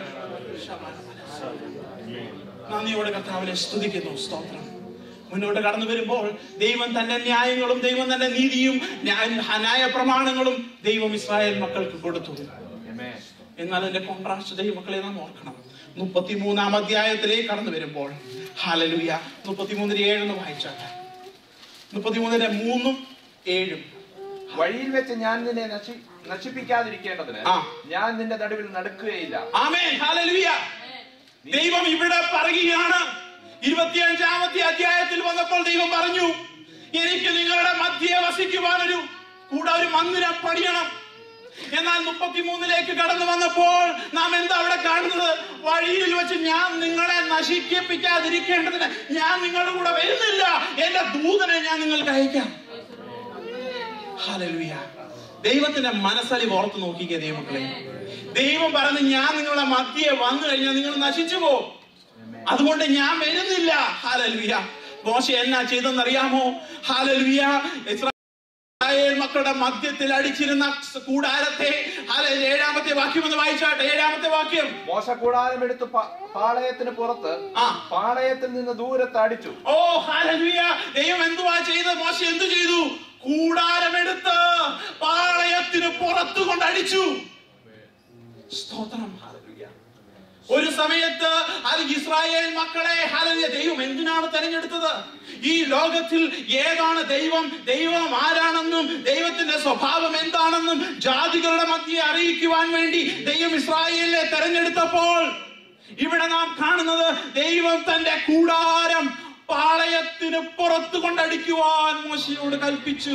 നന്ദിയോടെ കർത്താവിനെ സ്തുതിക്കുന്നു. സ്തോത്രം. മുന്നോട്ട് കടന്നു വരുമ്പോൾ ദൈവം തന്റെ ന്യായങ്ങളും ദൈവം തന്റെ നീതിയും ന്യായ പ്രമാണങ്ങളും ദൈവം ഇസ്രായേൽ മക്കൾക്ക് കൊടുത്തു. എന്നാൽ അതിന്റെ കോൺട്രാസ്റ്റ് ദൈവമക്കളെ നാം ഓർക്കണം. മുപ്പത്തിമൂന്നാം അധ്യായത്തിലേക്ക് കടന്നു വരുമ്പോൾ, ഹല്ലേലൂയ, മുപ്പത്തിമൂന്നിന് ഏഴെന്ന് വായിച്ചാൽ, മുപ്പത്തിമൂന്നിന്റെ മൂന്നും ഏഴും, വഴിയിൽ വെച്ച് ഞാൻ നിന്നെ നശിപ്പിക്കാതിരിക്കേണ്ടതിന് ഞാൻ നിന്റെ നടുവിൽ നടക്കുകയില്ല. ആമേൻ. ഹല്ലേലൂയ. ദൈവം ഇവിടെ പറയുകയാണ്. ഇരുപത്തിയഞ്ചാമത്തെ അധ്യായത്തിൽ വന്നപ്പോൾ ദൈവം പറഞ്ഞു, എനിക്ക് നിങ്ങളുടെ മധ്യേ വസിക്കുവാൻ ഒരു കൂടെ ഒരു മന്ദിരം പണിയണം. എന്നാൽ മുപ്പത്തിമൂന്നിലേക്ക് കടന്നു വന്നപ്പോൾ നാം എന്താ അവിടെ കാണുന്നത്? വഴിയിൽ വെച്ച് ഞാൻ നിങ്ങളെ നശിപ്പിക്കാതിരിക്കേണ്ടതിന് ഞാൻ നിങ്ങളുടെ കൂടെ വരുന്നില്ല, എന്റെ ദൂതനെ ഞാൻ നിങ്ങൾക്ക് അയക്കാം. ഹല്ലേലൂയ. ദൈവത്തിന്റെ മനസ്സലിവ് ഓർത്ത് നോക്കിക്കേ ദൈവമക്കളെ. ദൈവം പറഞ്ഞു, ഞാൻ നിങ്ങളുടെ മധ്യേ വന്നു കഴിഞ്ഞാൽ നിങ്ങൾ നശിച്ചു പോകും, അതുകൊണ്ട് ഞാൻ വരുന്നില്ല. ഹല്ലേലൂയ. മോശെ എന്നാ ചെയ്തെന്നറിയാമോ? ഹല്ലേലൂയ. ഇസ്രായേൽ മക്കളുടെ മധ്യത്തിൽ അടിച്ചിരുന്ന കൂടാരത്തെ, ഏഴാമത്തെ വാക്യം ഒന്ന് വായിച്ചാട്ടെ. ഏഴാമത്തെ വാക്യം, മോശ കൂടാരം എടുത്ത് പാളയത്തിന് പുറത്ത് പാളയത്തിൽ നിന്ന് ദൂരത്ത് അടിച്ചു. ഓ ഹല്ലേലൂയ. ദൈവം എന്തുവാ ചെയ്തത്? മോശ എന്തു ചെയ്തു? കൂടാരമെടുത്ത് പാളയത്തിന് പുറത്തു കൊണ്ട് അടിച്ചു. സ്തോത്രം. ഒരു സമയത്ത് അത് ഇസ്രായേൽ മക്കളെ, ഹല്ലേലൂയ, ദൈവം എന്തിനാണ് തെരഞ്ഞെടുത്തത്? ഈ ലോകത്തിൽ ഏതാണ് ദൈവം, ദൈവം ആരാണെന്നും ദൈവത്തിന്റെ സ്വഭാവം എന്താണെന്നും ജാതികളുടെ മധ്യേ അറിയിക്കുവാൻ വേണ്ടി ദൈവം ഇസ്രായേലിനെ തെരഞ്ഞെടുത്തപ്പോൾ ഇവിടെ നാം കാണുന്നത്, ദൈവം തന്റെ കൂടാരം പാളയത്തിന് പുറത്തു കൊണ്ടടിക്കുവാൻ മോശയോട് കൽപ്പിച്ചു.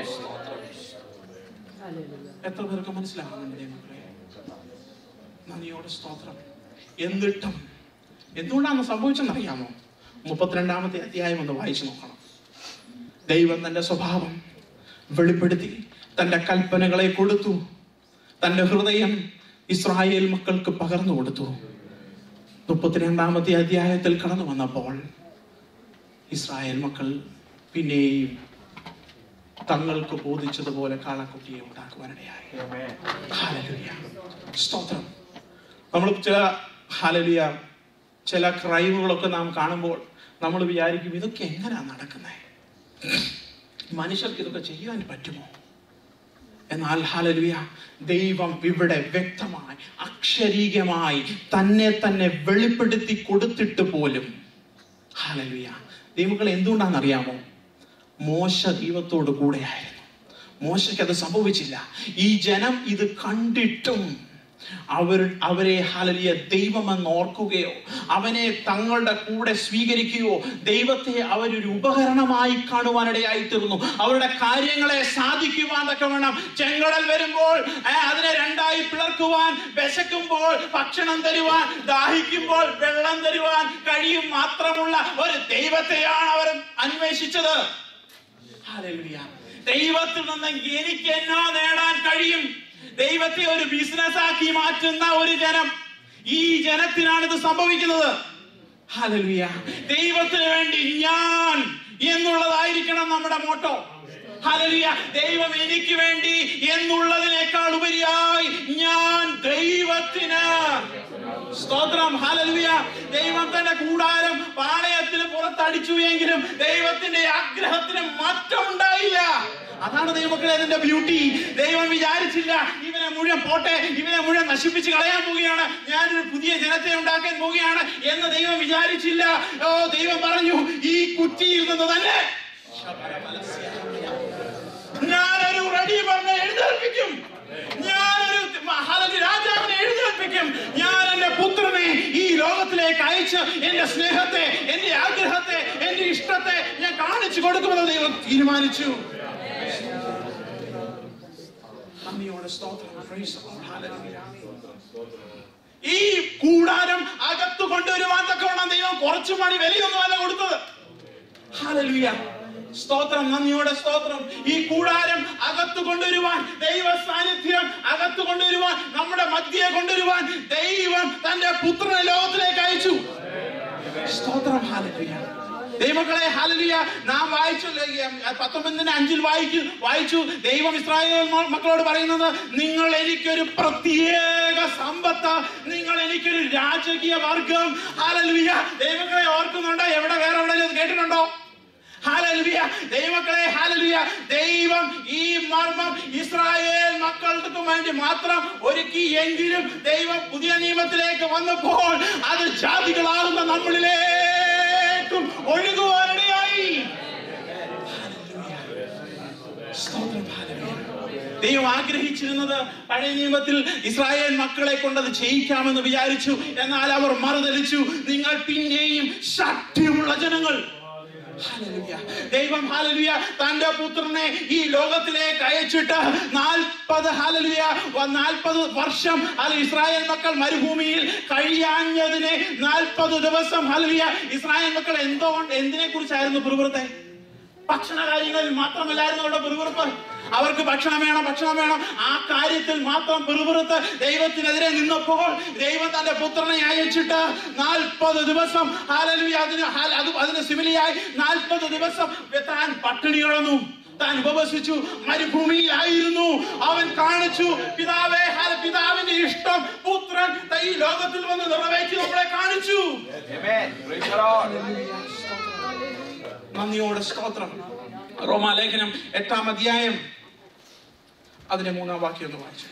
എത്ര പേർക്ക് മനസ്സിലാകുന്നുണ്ട് മക്കളെ? നന്ദിയോടെ സ്തോത്രം. എന്നിട്ടും എന്തുകൊണ്ടാണ് സംഭവിച്ചെന്നറിയാമോ? മുപ്പത്തിരണ്ടാമത്തെ അധ്യായം ഒന്ന് വായിച്ചു നോക്കണം. ദൈവം തന്റെ സ്വഭാവം വെളിപ്പെടുത്തി തന്റെ കൽപ്പനകളെ കൊടുത്തു. തന്റെ ഹൃദയം ഇസ്രായേൽ മക്കൾക്ക് പകർന്നു കൊടുത്തു. മുപ്പത്തിരണ്ടാമത്തെ അധ്യായത്തിൽ കടന്നു വന്നപ്പോൾ ഇസ്രായേൽ മക്കൾ പിന്നെയും തങ്ങൾക്ക് ബോധിച്ചതുപോലെ കാളക്കുട്ടിയെ ഉണ്ടാക്കുവാനിടയായി. ഹല്ലേലൂയ. സ്തോത്രം. നമ്മൾ ചില ഹല്ലേലൂയ ചില ക്രൈമുകളൊക്കെ നാം കാണുമ്പോൾ നമ്മൾ വിചാരിക്കും, ഇതൊക്കെ എങ്ങനെയാ നടക്കുന്നത്? മനുഷ്യർക്ക് ഇതൊക്കെ ചെയ്യാൻ പറ്റുമോ? എന്നാൽ ഹല്ലേലൂയ, ദൈവം ഇവിടെ വ്യക്തമായി അക്ഷരീകമായി തന്നെ തന്നെ വെളിപ്പെടുത്തി കൊടുത്തിട്ട് പോലും, ഹല്ലേലൂയ, ദൈവങ്ങൾ എന്തുകൊണ്ടാണെന്നറിയാമോ? മോശ ദൈവത്തോട് കൂടെയായിരുന്നു. മോശയ്ക്ക് അത് സംഭവിച്ചില്ല. ഈ ജനം ഇത് കണ്ടിട്ടും അവർ അവരെ ഹല്ലേലൂയ ദൈവമെന്ന് ഓർക്കുകയോ അവനെ തങ്ങളുടെ കൂടെ സ്വീകരിക്കുകയോ ദൈവത്തെ അവരൊരു ഉപകരണമായി കാണുവാനിടയായി തീർന്നു. അവരുടെ കാര്യങ്ങളെ സാധിക്കുവാൻ തക്കവണ്ണം ചെങ്കടൽ വരുമ്പോൾ അതിനെ രണ്ടായി പിളർക്കുവാൻ, വിശക്കുമ്പോൾ ഭക്ഷണം തരുവാൻ, ദാഹിക്കുമ്പോൾ വെള്ളം തരുവാൻ കഴിയും മാത്രമുള്ള ഒരു ദൈവത്തെയാണ് അവർ അന്വേഷിച്ചത്. ഹല്ലേലൂയ. ദൈവത്തിൽ നിന്ന് എനിക്ക് എന്നാ നേടാൻ കഴിയും? ദൈവത്തെ ഒരു ബിസിനസ് ആക്കി മാറ്റുന്ന ഒരു ജനം, ഈ ജനത്തിനാണ് ഇത് സംഭവിക്കുന്നത്. ഹല്ലേലൂയ. ദൈവത്തിന് വേണ്ടി ഞാൻ എന്നുള്ളതായിരിക്കണം നമ്മുടെ മോട്ടോ. ഹല്ലേലൂയ. ദൈവം എനിക്ക് വേണ്ടി എന്നുള്ളതിനേക്കാൾ ഉപരിയായി ഞാൻ ദൈവത്തിന്. സ്തോത്രം. ഹല്ലേലൂയ. ദൈവം തന്റെ കൂടാരം പാളയത്തിന് പുറത്തടിച്ചു എങ്കിലും ദൈവത്തിന്റെ ആഗ്രഹത്തിന് മാറ്റമുണ്ടായില്ല. അതാണ് ദൈവമക്കളെ അതിന്റെ ബ്യൂട്ടി. ദൈവം വിചാരിച്ചില്ല ഇവനെ മുഴുവൻ പോട്ടെ, ഇവനെ മുഴുവൻ നശിപ്പിച്ച് കളയാൻ പോവുകയാണ്, ഞാനൊരു പുതിയ ജനത്തെ ഉണ്ടാക്കാൻ പോവുകയാണ് എന്ന് ദൈവം വിചാരിച്ചില്ല. ഓ, ദൈവം പറഞ്ഞു ഈ കുറ്റിയിൽ നിന്ന് തന്നെ ഞാനൊരു റെഡി പറഞ്ഞ എഴുന്നേൽപ്പിക്കും, ഞാനൊരു രാജാവിനെ എഴുന്നേൽപ്പിക്കും, ഞാൻ എന്റെ പുത്രനെ ഈ ലോകത്തിലേക്ക് അയച്ച് എന്റെ സ്നേഹത്തെ, എന്റെ ആഗ്രഹത്തെ, എന്റെ ഇഷ്ടത്തെ ഞാൻ കാണിച്ചു കൊടുക്കുമെന്ന് ദൈവം തീരുമാനിച്ചു. ഈ കൂടാരം അകത്തു കൊണ്ടുവരുവാൻ തക്കവണ്ണം ദൈവം കുറച്ചു മണി വിലയൊന്നുമല്ല കൊടുത്തത്. ഹല്ലേലൂയ. സ്തോത്രം. നന്ദിയോടെ സ്തോത്രം. ഈ കൂടാരം അകത്തു കൊണ്ടുവരുവാൻ, ദൈവ സാന്നിധ്യം അകത്തു കൊണ്ടുവരുവാൻ, നമ്മുടെ മധ്യയെ കൊണ്ടുവരുവാൻ ദൈവം തന്റെ പുത്രനെ ലോകത്തിലേക്ക് അയച്ചു. സ്തോത്രം. ഹല്ലേലൂയ. ദൈവമക്കളെ, ഹല്ലേലൂയ. നാം വായിച്ചു പത്തൊമ്പതിന്റെ അഞ്ചിൽ വായിച്ചു വായിച്ചു ദൈവം ഇസ്രായേൽ മക്കളോട് പറയുന്നത്, നിങ്ങൾ എനിക്കൊരു പ്രത്യേക സമ്പത്ത്, നിങ്ങൾ എനിക്കൊരു രാജകീയ വർഗം. ഹല്ലേലൂയ. ദൈവമക്കളെ ഓർക്കുന്നുണ്ടോ? എവിടെ വേറെ എവിടെയും കേട്ടിട്ടുണ്ടോ? ഹല്ലേലൂയ. ദൈവമക്കളെ, ഹല്ലേലൂയ. ദൈവം ഈ മർമ്മം ഇസ്രായേൽ മക്കൾക്ക് വേണ്ടി മാത്രം ഒരുക്കി എങ്കിലും ദൈവം പുതിയ നിയമത്തിലേക്ക് വന്നപ്പോൾ അത് ജാതികളാകുന്ന നമ്മളിലേക്കും ഒഴുകുവാനിടയായി. ദൈവം ആഗ്രഹിച്ചിരുന്നത് പഴയ നിയമത്തിൽ ഇസ്രായേൽ മക്കളെ കൊണ്ടത് ചെയ്യിക്കാമെന്ന് വിചാരിച്ചു. എന്നാൽ അവർ മറുതലിച്ചു. നിങ്ങൾ പിന്നെയും ശക്തിയുള്ള ജനങ്ങൾ. ദൈവം ഹല്ലേലൂയ തന്റെ പുത്രനെ ഈ ലോകത്തിലേക്ക് അയച്ചിട്ട് നാൽപ്പത് ഹല്ലേലൂയ നാൽപ്പത് വർഷം അല്ല ഇസ്രായേൽ മക്കൾ മരുഭൂമിയിൽ കഴിയാഞ്ഞതിനെ നാൽപ്പത് ദിവസം ഹല്ലേലൂയ ഇസ്രായേൽ മക്കൾ എന്തോ എന്തിനെ കുറിച്ചായിരുന്നു പിറുപിറുത്തെ? ഭക്ഷണ കാര്യങ്ങളിൽ മാത്രമല്ലായിരുന്നു അവരുടെ പിറുപിറുപ്പ്. അവർക്ക് ഭക്ഷണം വേണം, ഭക്ഷണം വേണം, ആ കാര്യത്തിൽ മാത്രം പിറുപിറുത്ത് ദൈവത്തിനെതിരെ നിന്നപ്പോൾ ദൈവം തന്റെ പുത്രനെ അയച്ചിട്ട് നാൽപ്പത് ദിവസം ഹല്ലേലൂയ അതിന് അതിന് സിമിലിയായി നാൽപ്പത് ദിവസം താൻ പട്ടിണി കിടന്നു, താൻ ഉപവസിച്ചു, മരുഭൂമിയിലായിരുന്നു. അവൻ കാണിച്ചു പിതാവേ, പിതാവിന്റെ ഇഷ്ടം പുത്രൻ ഈ ലോകത്തിൽ വന്ന് നിറവേറ്റി നമ്മളെ കാണിച്ചു. നന്ദിയോടെ സ്തോത്രം. റോമാലേഖനം എട്ടാം അധ്യായം അതിന്റെ മൂന്നാം വാക്യം ഒന്ന് വായിച്ചു.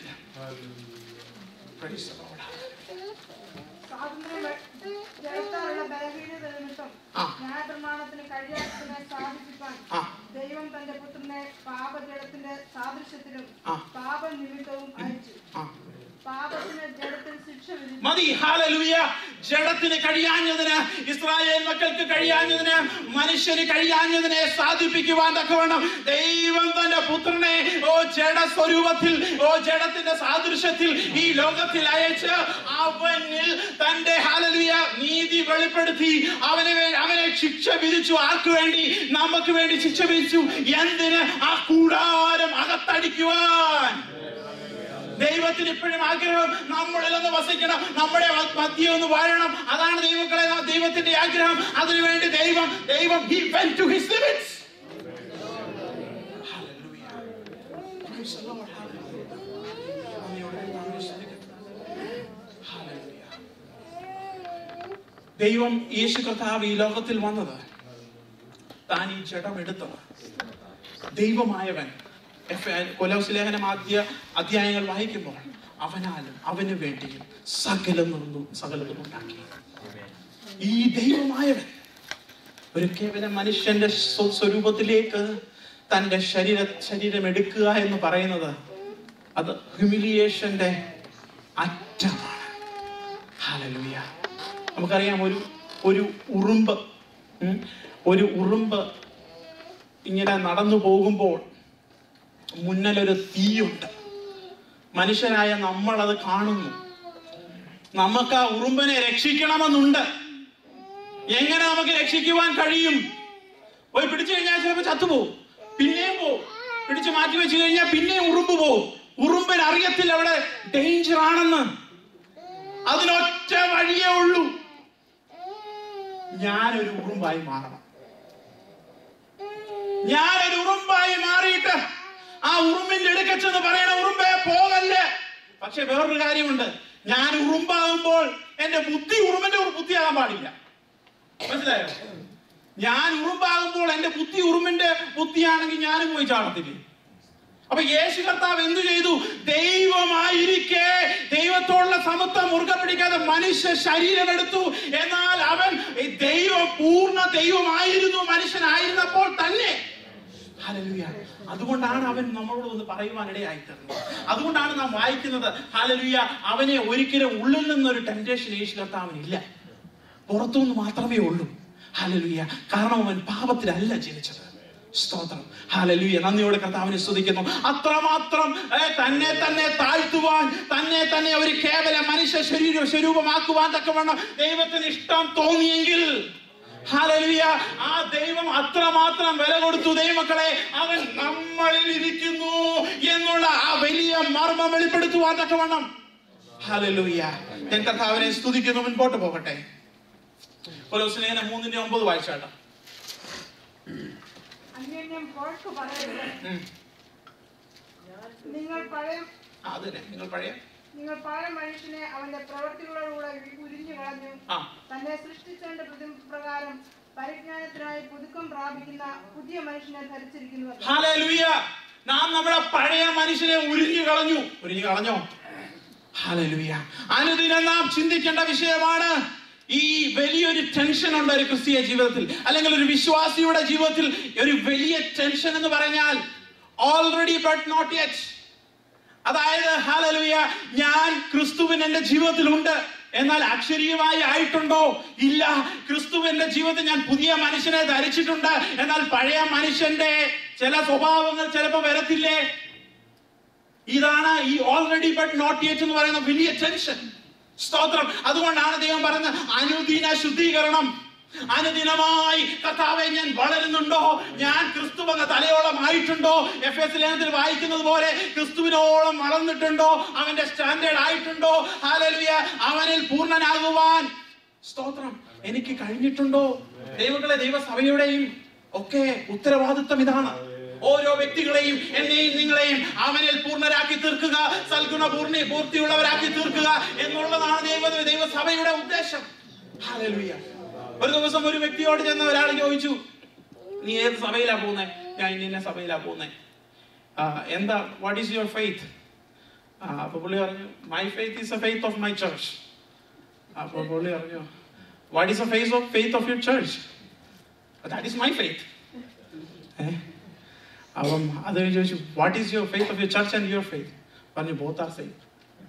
ദൈവം തന്റെ പുത്രനെ പാപജടത്തിന്റെ സാദൃശ്യത്തിലും പാപം നിമിത്തവും അയച്ചു. പാപത്തിന് ജഡത്തിൽ ശിക്ഷ വിധിച്ചു. മതി. ഹല്ലേലൂയ. ജഡത്തിന് കഴിയാഞ്ഞതിന്, ഇസ്രായേൽ മക്കൾക്ക് കഴിയാഞ്ഞതിന്, മനുഷ്യന് കഴിയാഞ്ഞതിനെ സാധിപ്പിക്കുവാൻ തക്കവണ്ണം ദൈവം തന്റെ പുത്രനെ ഓ ജഡ സ്വരൂപത്തിൽ, ഓ ജഡത്തിന്റെ സാദൃശ്യത്തിൽ ഈ ലോകത്തിൽ അയച്ച് അവനിൽ തന്റെ ഹല്ലേലൂയ നീതി വെളിപ്പെടുത്തി അവനെ അവനെ ശിക്ഷ വിധിച്ചു. ആർക്ക് വേണ്ടി? നമുക്ക് വേണ്ടി ശിക്ഷ വിധിച്ചു. എന്തിന്? ആ കൂടാരം അകത്തടിക്കുവാൻ. ദൈവത്തിന് ഇപ്പോഴും ആഗ്രഹം നമ്മളിൽ ഒന്ന് വസിക്കണം, നമ്മുടെ മധ്യം ഒന്ന് വാഴണം. അതാണ് ദൈവങ്ങളെ ദൈവത്തിന്റെ ആഗ്രഹം. അതിനുവേണ്ടി ദൈവം ദൈവം he went to his limits. Hallelujah. Praise the Lord. Hallelujah. ദൈവം യേശു കർത്താവ് ഈ ലോകത്തിൽ വന്നത്, താൻ ഈ ജഡം എടുത്തത്, ദൈവമായവൻ. കൊലോസ്യ ലേഖനം ആദ്യ അധ്യായങ്ങൾ വായിക്കുമ്പോൾ അവനാലും അവന് വേണ്ടിയും സകലം നിന്നും സകലതും ഉണ്ടാക്കി. ഈ ദൈവമായവൻ ഒരു കേവലം മനുഷ്യന്റെ സ്വരൂപത്തിലേക്ക് തന്റെ ശരീര ശരീരം എടുക്കുക എന്ന് പറയുന്നത് അത് ഹ്യൂമിലിയേഷന്റെ അറ്റമാണ്. ഹല്ലേലൂയ. നമുക്കറിയാം, ഒരു ഒരു ഉറുമ്പ് ഒരു ഉറുമ്പ് ഇങ്ങനെ നടന്നു പോകുമ്പോൾ മുന്നിലൊരു തീയുണ്ട്. മനുഷ്യരായ നമ്മൾ അത് കാണുന്നു. നമുക്ക് ആ ഉറുമ്പിനെ രക്ഷിക്കണമെന്നുണ്ട്. എങ്ങനെ നമുക്ക് രക്ഷിക്കുവാൻ കഴിയും? പോയി പിടിച്ചു കഴിഞ്ഞാൽ ചിലപ്പോൾ ചത്തുപോകും, പിന്നെയും പോവും. പിടിച്ചു മാറ്റി വെച്ച് കഴിഞ്ഞാൽ പിന്നെയും ഉറുമ്പ് പോവും. ഉറുമ്പിന് അറിയത്തില്ല അവിടെ ഡേഞ്ചർ ആണെന്ന്. അതിനൊറ്റ വഴിയേ ഉള്ളൂ, ഞാനൊരു ഉറുമ്പായി മാറണം. ഞാനൊരു ഉറുമ്പായി മാറിയിട്ട് ഉറുമ്പിന്റെ അടുക്കൽ ചെന്ന് പറയണ, ഉറുമ്പേ പോകല്ലേ. പക്ഷെ വേറൊരു കാര്യമുണ്ട്, ഞാൻ ഉറുമ്പാകുമ്പോൾ എന്റെ ബുദ്ധി ഉറുമ്പിന്റെ ബുദ്ധിയാകാൻ പാടില്ല. മനസ്സിലായോ? ഞാൻ ഉറുമ്പാകുമ്പോൾ എന്റെ ബുദ്ധി ഉറുമ്പിന്റെ ബുദ്ധിയാണെങ്കിൽ ഞാനും പോയി ചാടത്തില്ലേ? അപ്പൊ യേശു കർത്താവ് എന്തു ചെയ്തു? ദൈവമായിരിക്കെ ദൈവത്തോടുള്ള സമത്വം മുറുകെ പിടിക്കാതെ മനുഷ്യ ശരീരം എടുത്തു. എന്നാൽ അവൻ ദൈവം, പൂർണ്ണ ദൈവമായിരുന്നു മനുഷ്യനായിരുന്നപ്പോൾ തന്നെ. ഹല്ലേലൂയ. അതുകൊണ്ടാണ് അവൻ നമ്മളോട് ഒന്ന് പറയുവാൻ ഇടയായി തീർന്നത്. അതുകൊണ്ടാണ് നാം വായിക്കുന്നത്, ഹല്ലേലൂയ, അവനെ ഒരിക്കലും ഉള്ളിൽ നിന്നൊരു ടെംപ്റ്റേഷൻ യേശു കർത്താവിനില്ല, പുറത്തുനിന്ന് മാത്രമേ ഉള്ളൂ. ഹല്ലേലൂയ. കാരണം അവൻ പാപത്തിലല്ല ജനിച്ചത്. സ്തോത്രം. ഹല്ലേലൂയ. നന്ദിയോടെ കർത്താവിനെ സ്തുതിക്കുന്നു. അത്രമാത്രം തന്നെ തന്നെ താഴ്ത്തുവാൻ, തന്നെ തന്നെ ഒരു കേവല മനുഷ്യ ശരീര സ്വരൂപമാക്കുവാൻ തക്കവണ്ണം ദൈവത്തിന് ഇഷ്ടം തോന്നിയെങ്കിൽ, ഹല്ലേലൂയ, ആ ദൈവം അത്രമാത്രം വില കൊടുത്തു. ദൈവമക്കളെ, അവൻ നമ്മളിൽ ഇരിക്കുന്നു എന്നുള്ള ആ വലിയ മർമ്മം വെളിപ്പെടുത്തുവാൻ തക്കവണ്ണം. ഹല്ലേലൂയ. ഞാൻ കർത്താവിനെ സ്തുതിക്കുന്നു. മുൻപോട്ട് പോകട്ടെ. കൊലോസ്യലേഖനം മൂന്നിന്റെ ഒമ്പത് വായിച്ചാട്ടോ. അന്യോന്യം വഴക്ക് പറയരുത്. നിങ്ങൾ പഴയ അതന്നെ നിങ്ങൾ പഴയ നിങ്ങൾ പഴയ മനുഷ്യനെ അവന്റെ പ്രവൃത്തികളോടുകൂടെ ഉരിഞ്ഞു കളഞ്ഞു തന്നെ സൃഷ്ടിച്ചതിന്റെ പ്രതിപ്രകാരം പരിജ്ഞാനത്തിനായി പുതുക്കം പ്രാപിക്കുന്ന പുതിയ മനുഷ്യനെ ധരിച്ചിരിക്കുന്നു. ഹല്ലേലൂയ. നാം നമ്മുടെ പഴയ മനുഷ്യനെ ഉരിഞ്ഞു കളഞ്ഞു. ഉരിഞ്ഞു കളഞ്ഞോ? ഹല്ലേലൂയ. അനുദിനം നാം ചിന്തിക്കേണ്ട വിഷയമാണ്. ഈ വലിയൊരു ടെൻഷൻ ഉണ്ട് ഒരു ക്രിസ്തീയ ജീവിതത്തിൽ, അല്ലെങ്കിൽ ഒരു വിശ്വാസിയുടെ ജീവിതത്തിൽ. ഒരു വലിയ ടെൻഷൻ എന്ന് പറഞ്ഞാൽ ഓൾറെഡി ബട്ട് നോട്ട് യെറ്റ്. അതായത് ഹല്ലേലൂയ, ഞാൻ ക്രിസ്തുവിൻ എന്റെ ജീവിതത്തിൽ ഉണ്ട്, എന്നാൽ അക്ഷരീയമായി ആയിട്ടുണ്ടോ? ഇല്ല. ക്രിസ്തുവിന്റെ ജീവിതത്തിൽ ഞാൻ പുതിയ മനുഷ്യനെ ധരിച്ചിട്ടുണ്ട്, എന്നാൽ പഴയ മനുഷ്യന്റെ ചില സ്വഭാവങ്ങൾ ചിലപ്പോൾ വരത്തില്ലേ? ഇതാണ് ഈ ഓൾറെഡി ബട്ട് നോട്ട് യെറ്റ് എന്ന് പറയുന്ന വലിയ ടെൻഷൻ. സ്തോത്രം. അതുകൊണ്ടാണ് ദൈവം പറയുന്നത് അനുദിന ശുദ്ധീകരണം. അനുദിനമായി കർത്താവേ, ഞാൻ വളരുന്നുണ്ടോ? ഞാൻ ക്രിസ്തു എന്ന തലയോളം ആയിട്ടുണ്ടോ? എഫ് എസ് ലേഖനത്തിൽ വായിക്കുന്നത് പോലെ ക്രിസ്തുവിനോളം വളർന്നിട്ടുണ്ടോ? അവന്റെ സ്റ്റാൻഡേർഡ് ആയിട്ടുണ്ടോ? ഹല്ലേലൂയ. അവനിൽ പൂർണ്ണനാകുവാൻ സ്തോത്രം എനിക്ക് കഴിഞ്ഞിട്ടുണ്ടോ? ദൈവങ്ങളെ, ദൈവസഭയുടെയും ഒക്കെ ഉത്തരവാദിത്വം ഇതാണ്. ഓരോ വ്യക്തികളെയും, എന്നെയും നിങ്ങളെയും അവനിൽ പൂർണ്ണരാക്കി തീർക്കുക, സൽഗുണ പൂർണ്ണി പൂർത്തിയുള്ളവരാക്കി തീർക്കുക എന്നുള്ളതാണ് ദൈവ ദൈവസഭയുടെ ഉദ്ദേശം. ഹല്ലേലൂയ. ഒരു ദിവസം ഒരു വ്യക്തിയോട് ചെന്ന ഒരാൾ ചോദിച്ചു, നീ ഏത് സഭയിലാ പോകുന്നേ? ഞാൻ ഇന്ന സഭയിലാ പോകുന്നേ. എന്താ, വാട്ട് ഈസ് യുവർ ഫെയ്ത്ത്? അപ്പൊ പുള്ളി പറഞ്ഞു, my faith is a faith of my church. അപ്പൊ പുള്ളി പറഞ്ഞു, what is a faith of faith of your church? That is my faith. അപ്പം അത് ചോദിച്ചു, what is your faith of your church and your faith? പറഞ്ഞു, both are same.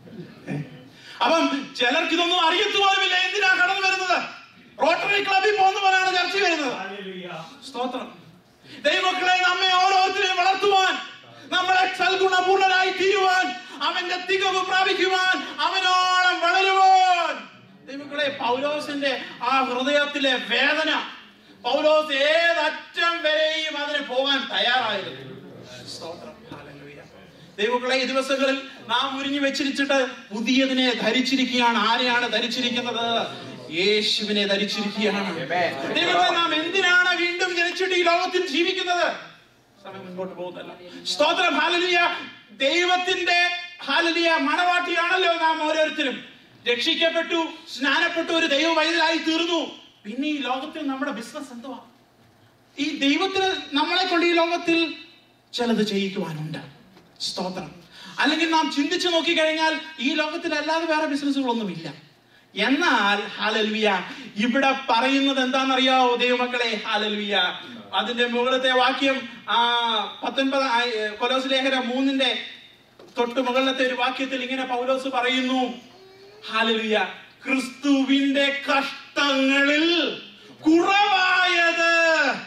അപ്പം ചിലർക്ക് ഇതൊന്നും അറിയത്തു പോലുമില്ല. എന്തിനാ കടന്നു വരുന്നത്? റോട്ടറി ക്ലബിൽ പോകുന്നവരാണ് ചർച്ച വരുന്നത്. സ്തോത്രം. ദൈവമക്കളെ, നമ്മെ ഓരോരുത്തരെയും വളർത്തുവാൻ, നമ്മളെ സൽഗുണപൂർണരായി തീരുവാൻ, അവന്റെ തികവ് പ്രാപിക്കുവാൻ, അവനോളം വളരുവാൻ. ദൈവമക്കളെ, പൗലോസിന്റെ ആ ഹൃദയത്തിലെ വേദന, പൗലോസ് ഏതറ്റം വരെയും അതിന് പോകാൻ തയ്യാറായിരുന്നു. സ്തോത്രം. ഹല്ലേലൂയ. ദൈവമക്കളെ, ഈ ദിവസങ്ങളിൽ നാം ഉരിഞ്ഞു വെച്ചിരിച്ചിട്ട് പുതിയതിനെ ധരിച്ചിരിക്കുകയാണ്. ആരെയാണ് ധരിച്ചിരിക്കുന്നത്? യേശുവിനെ ധരിച്ചിരിക്കുകയാണ്. ദൈവമേ, നാം എന്തിനാണ് വീണ്ടും ജനിച്ചിട്ട് ഈ ലോകത്തിൽ ജീവിക്കുന്നത്? സമയം മുൻപോട്ട് പോകുന്നല്ല. സ്തോത്രം. ഹല്ലേലൂയ. ദൈവത്തിന്റെ ഹല്ലേലൂയ മണവാട്ടിയാണല്ലോ നാം ഓരോരുത്തരും. രക്ഷിക്കപ്പെട്ടു, സ്നാനപ്പെട്ടു, ഒരു ദൈവ വൈദ്യരായി തീർന്നു. പിന്നെ ഈ ലോകത്തിൽ നമ്മുടെ ബിസിനസ് എന്തുവാ? ഈ ദൈവത്തിന് നമ്മളെ കൊണ്ട് ഈ ലോകത്തിൽ ചിലത് ചെയ്യിക്കുവാനുണ്ട്. സ്തോത്രം. അല്ലെങ്കിൽ നാം ചിന്തിച്ചു നോക്കിക്കഴിഞ്ഞാൽ ഈ ലോകത്തിൽ അല്ലാതെ വേറെ ബിസിനസ്സുകളൊന്നുമില്ല. എന്നാൽ ഹല്ലേലൂയ, ഇവിടെ പറയുന്നത് എന്താണെന്നറിയാവോ ദൈവമക്കളെ? ഹല്ലേലൂയ. അതിന്റെ മുകളിലത്തെ വാക്യം ആ പത്തൊൻപത് കൊലോസ് ലേഖനം മൂന്നിന്റെ തൊട്ട് മുകളിലത്തെ ഒരു വാക്യത്തിൽ ഇങ്ങനെ പൗലോസ് പറയുന്നു, ഹല്ലേലൂയ, ക്രിസ്തുവിന്റെ കഷ്ടങ്ങളിൽ കുറവായത്.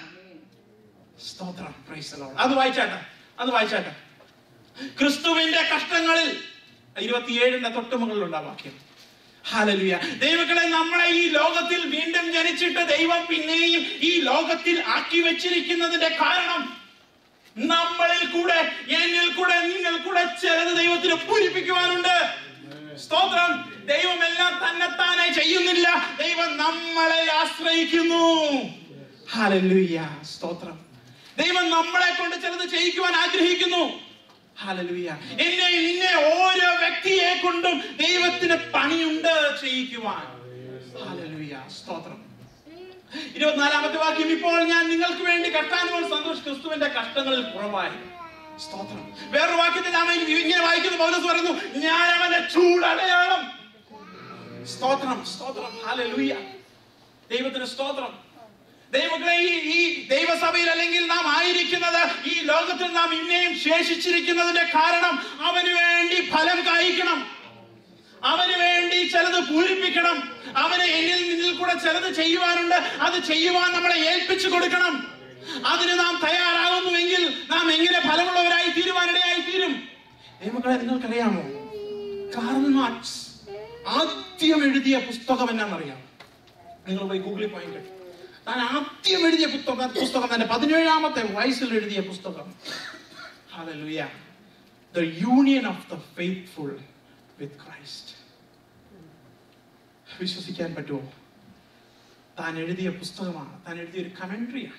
സ്തോത്രം. Praise the lord. അത് വായിച്ചാട്ടെ, അത് വായിച്ചാട്ടെ. ക്രിസ്തുവിന്റെ കഷ്ടങ്ങളിൽ ഇരുപത്തിയേഴിന്റെ തൊട്ട് മുകളിലുള്ള വാക്യം. ഹല്ലേലൂയ. ദൈവങ്ങളെ, നമ്മളെ ഈ ലോകത്തിൽ വീണ്ടും ജനിച്ചിട്ട് ദൈവം പിന്നെയും ഈ ലോകത്തിൽ ആക്കി വെച്ചിരിക്കുന്നതിന്റെ കാരണം നമ്മളിൽ കൂടെ, എന്നിൽ കൂടെ, നിങ്ങൾ കൂടെ ചിലത് ദൈവത്തിന് പൂരിപ്പിക്കുവാനുണ്ട്. സ്തോത്രം. ദൈവം എല്ലാം തന്നെത്താനെ ചെയ്യുന്നില്ല. ദൈവം നമ്മളെ ആശ്രയിക്കുന്നു. ഹല്ലേലൂയ. സ്തോത്രം. ദൈവം നമ്മളെ കൊണ്ട് ചിലത് ചെയ്യിക്കുവാൻ ആഗ്രഹിക്കുന്നു. ഹല്ലേലൂയ. എന്നെ നിന്നെ ഓരോ വ്യക്തിയെ കൊണ്ടും ദൈവത്തിന് പണിയുണ്ട് ചെയ്യിക്കുവാൻ. ഹല്ലേലൂയ. സ്തോത്രം. ഇരുപത്തിനാലാമത്തെ വാക്യം, ഇപ്പോൾ ഞാൻ നിങ്ങൾക്ക് വേണ്ടി കഷ്ടാനുഭവം സന്തോഷ ക്രിസ്തുവിന്റെ കഷ്ടങ്ങളിൽ കുറവായി. സ്തോത്രം. വേറൊരു വാക്യത്തിൽ നാം ഇങ്ങനെ വായിക്കുന്നു, പൗലോസ് പറയുന്നു, ഞാൻ അവന്റെ ചൂടടയാളം. സ്തോത്രം, സ്തോത്രം. ഹല്ലേലൂയ. ദൈവത്തിന് സ്തോത്രം. ദൈവങ്ങളെ, ഈ ഈ ദൈവസഭയിൽ അല്ലെങ്കിൽ നാം ആയിരിക്കുന്നത്, ഈ ലോകത്തിൽ നാം ഇന്നേയും ശേഷിച്ചിരിക്കുന്നതിന്റെ കാരണം അവന് വേണ്ടി ഫലം കായ്ക്കണം, അവന് വേണ്ടി ചിലത് പൂരിപ്പിക്കണം, അവന് എന്നിൽ നിന്നിൽ കൂടെ ചിലത് ചെയ്യുവാനുണ്ട്, അത് ചെയ്യുവാൻ നമ്മളെ ഏൽപ്പിച്ചു കൊടുക്കണം. അതിന് നാം തയ്യാറാകുന്നുവെങ്കിൽ നാം എങ്ങനെ ഫലമുള്ളവരായി തീരുവാനിടയായി തീരും. ദൈവങ്ങളെ, നിങ്ങൾക്കറിയാമോ, കാർൽ മാർക്സ് ആദ്യം എഴുതിയ പുസ്തകം എന്നാണെന്നറിയാം? നിങ്ങൾ പോയി ഗൂഗിളിൽ പോയി കേട്ടു. താൻ ആദ്യം എഴുതിയ പുസ്തകം പുസ്തകം തന്നെ പതിനേഴാമത്തെ വയസ്സിൽ എഴുതിയ പുസ്തകം. ഹല്ലേലൂയ. The union of the faithful with Christ. വിശ്വസിക്കാൻ പറ്റുമോ? താൻ എഴുതിയ പുസ്തകമാണ്, താൻ എഴുതിയ ഒരു കമന്ററിയാണ്.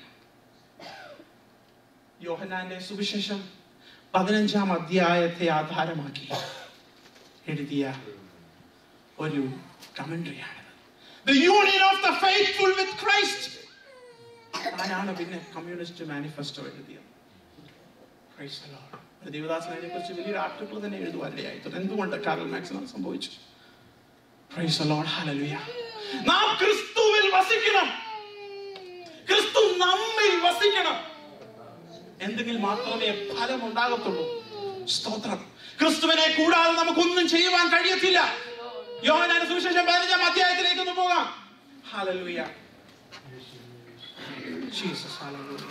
യോഹന്നാന്റെ സുവിശേഷം പതിനഞ്ചാം അധ്യായത്തെ ആധാരമാക്കി എഴുതിയ ഒരു കമന്ററിയാണ്. The union of the faithful with Christ. താനാണ് പിന്നെ കമ്മ്യൂണിസ്റ്റ് മാനിഫെസ്റ്റോ എഴുതിയത്. Praise the Lord. ഒരു ദേവദാസനെ കുറിച്ച് വലിയൊരു ആർട്ടിക്കിൾ തന്നെ എഴുതുവാനിടയായി. എന്തുകൊണ്ട് കാർൽ മാർക്സിന് സംഭവിച്ചു? Praise the Lord. Hallelujah. നാം ക്രിസ്തുവിൽ വസിക്കണം, ക്രിസ്തു നമ്മിൽ വസിക്കണം, എന്തെങ്കിലും മാത്രമേ ഫലം ഉണ്ടാകത്തുള്ളൂ. സ്തോത്രം. ക്രിസ്തുവിനെ കൂടാതെ നമുക്കൊന്നും ചെയ്യുവാൻ കഴിയത്തില്ല. യോഹന്നാന്റെ സുവിശേഷം പതിനഞ്ചാം അധ്യായത്തിലേക്ക് ഒന്ന് പോകാം. ഹല്ലേലൂയ. ജീസസ്. ഹല്ലേലൂയ.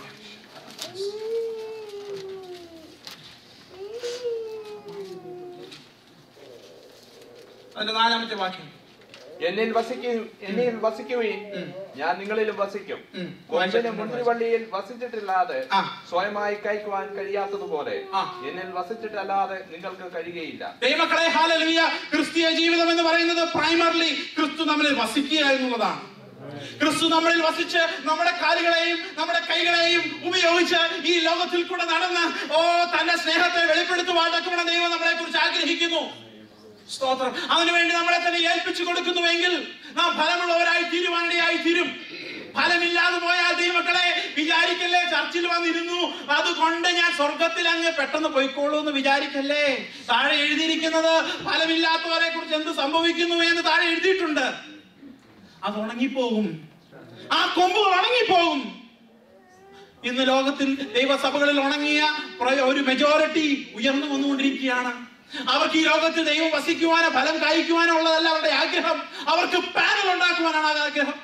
അതിന്റെ നാലാമത്തെ വാക്യം, എന്നിൽ വസിക്കുകയും എന്നിൽ വസിക്കുകയും ഞാൻ നിങ്ങളിലും വസിക്കും. കൊമ്പിന് മുന്തിരിവള്ളിയിൽ വസിച്ചിട്ടില്ലാതെ സ്വയമായി കഴിക്കുവാൻ കഴിയാത്തതുപോലെ എന്നിൽ വസിച്ചിട്ടല്ലാതെ നിങ്ങൾക്ക് കഴിയുകയില്ല. ദൈവമക്കളെ, ഹല്ലേലൂയ. ക്രിസ്തീയ ജീവിതം എന്ന് പറയുന്നത് പ്രൈമർലി ക്രിസ്തു നമ്മളിൽ വസിക്കുക എന്നുള്ളതാണ്. ക്രിസ്തു നമ്മളിൽ വസിച്ച് നമ്മുടെ കാലുകളെയും നമ്മുടെ കൈകളെയും ഉപയോഗിച്ച് ഈ ലോകത്തിൽ കൂടെ നടന്ന് ഓ തന്റെ സ്നേഹത്തെ വെളിപ്പെടുത്തുവാൻ തക്കവണ്ണം ദൈവം നമ്മളെ കുറിച്ച് ആഗ്രഹിക്കുന്നു. സ്തോത്രം. അതിനുവേണ്ടി നമ്മളെ തന്നെ ഏൽപ്പിച്ചു കൊടുക്കുന്നുവെങ്കിൽ നാം ഫലമുള്ളവരായി തീരുവാനിടയായി തീരും. ഫലമില്ലാതെ പോയാൽ ദൈവമക്കളെ വിചാരിക്കല്ലേ, ചർച്ചിൽ വന്നിരുന്നു അതുകൊണ്ട് ഞാൻ സ്വർഗത്തിൽ അങ്ങ് പെട്ടെന്ന് പോയിക്കോളൂ എന്ന് വിചാരിക്കല്ലേ. താഴെ എഴുതിയിരിക്കുന്നത് ഫലമില്ലാത്തവരെ കുറിച്ച് എന്ത് സംഭവിക്കുന്നു എന്ന് താഴെ എഴുതിയിട്ടുണ്ട്. അത് ഉണങ്ങിപ്പോകും, ആ കൊമ്പുകൾ ഉണങ്ങിപ്പോകും. ഇന്ന് ലോകത്തിൽ ദൈവസഭകളിൽ ഉണങ്ങിയ ഒരു മെജോറിറ്റി ഉയർന്നു വന്നുകൊണ്ടിരിക്കുകയാണ്. അവർക്ക് ഈ ലോകത്തിൽ ദൈവം വസിക്കുവാനോ ഫലം കായ്ക്കുവാനോ ഉള്ളതല്ല അവരുടെ ആഗ്രഹം, അവർക്ക് പാനൽ ഉണ്ടാക്കുവാനാണ് ആഗ്രഹം.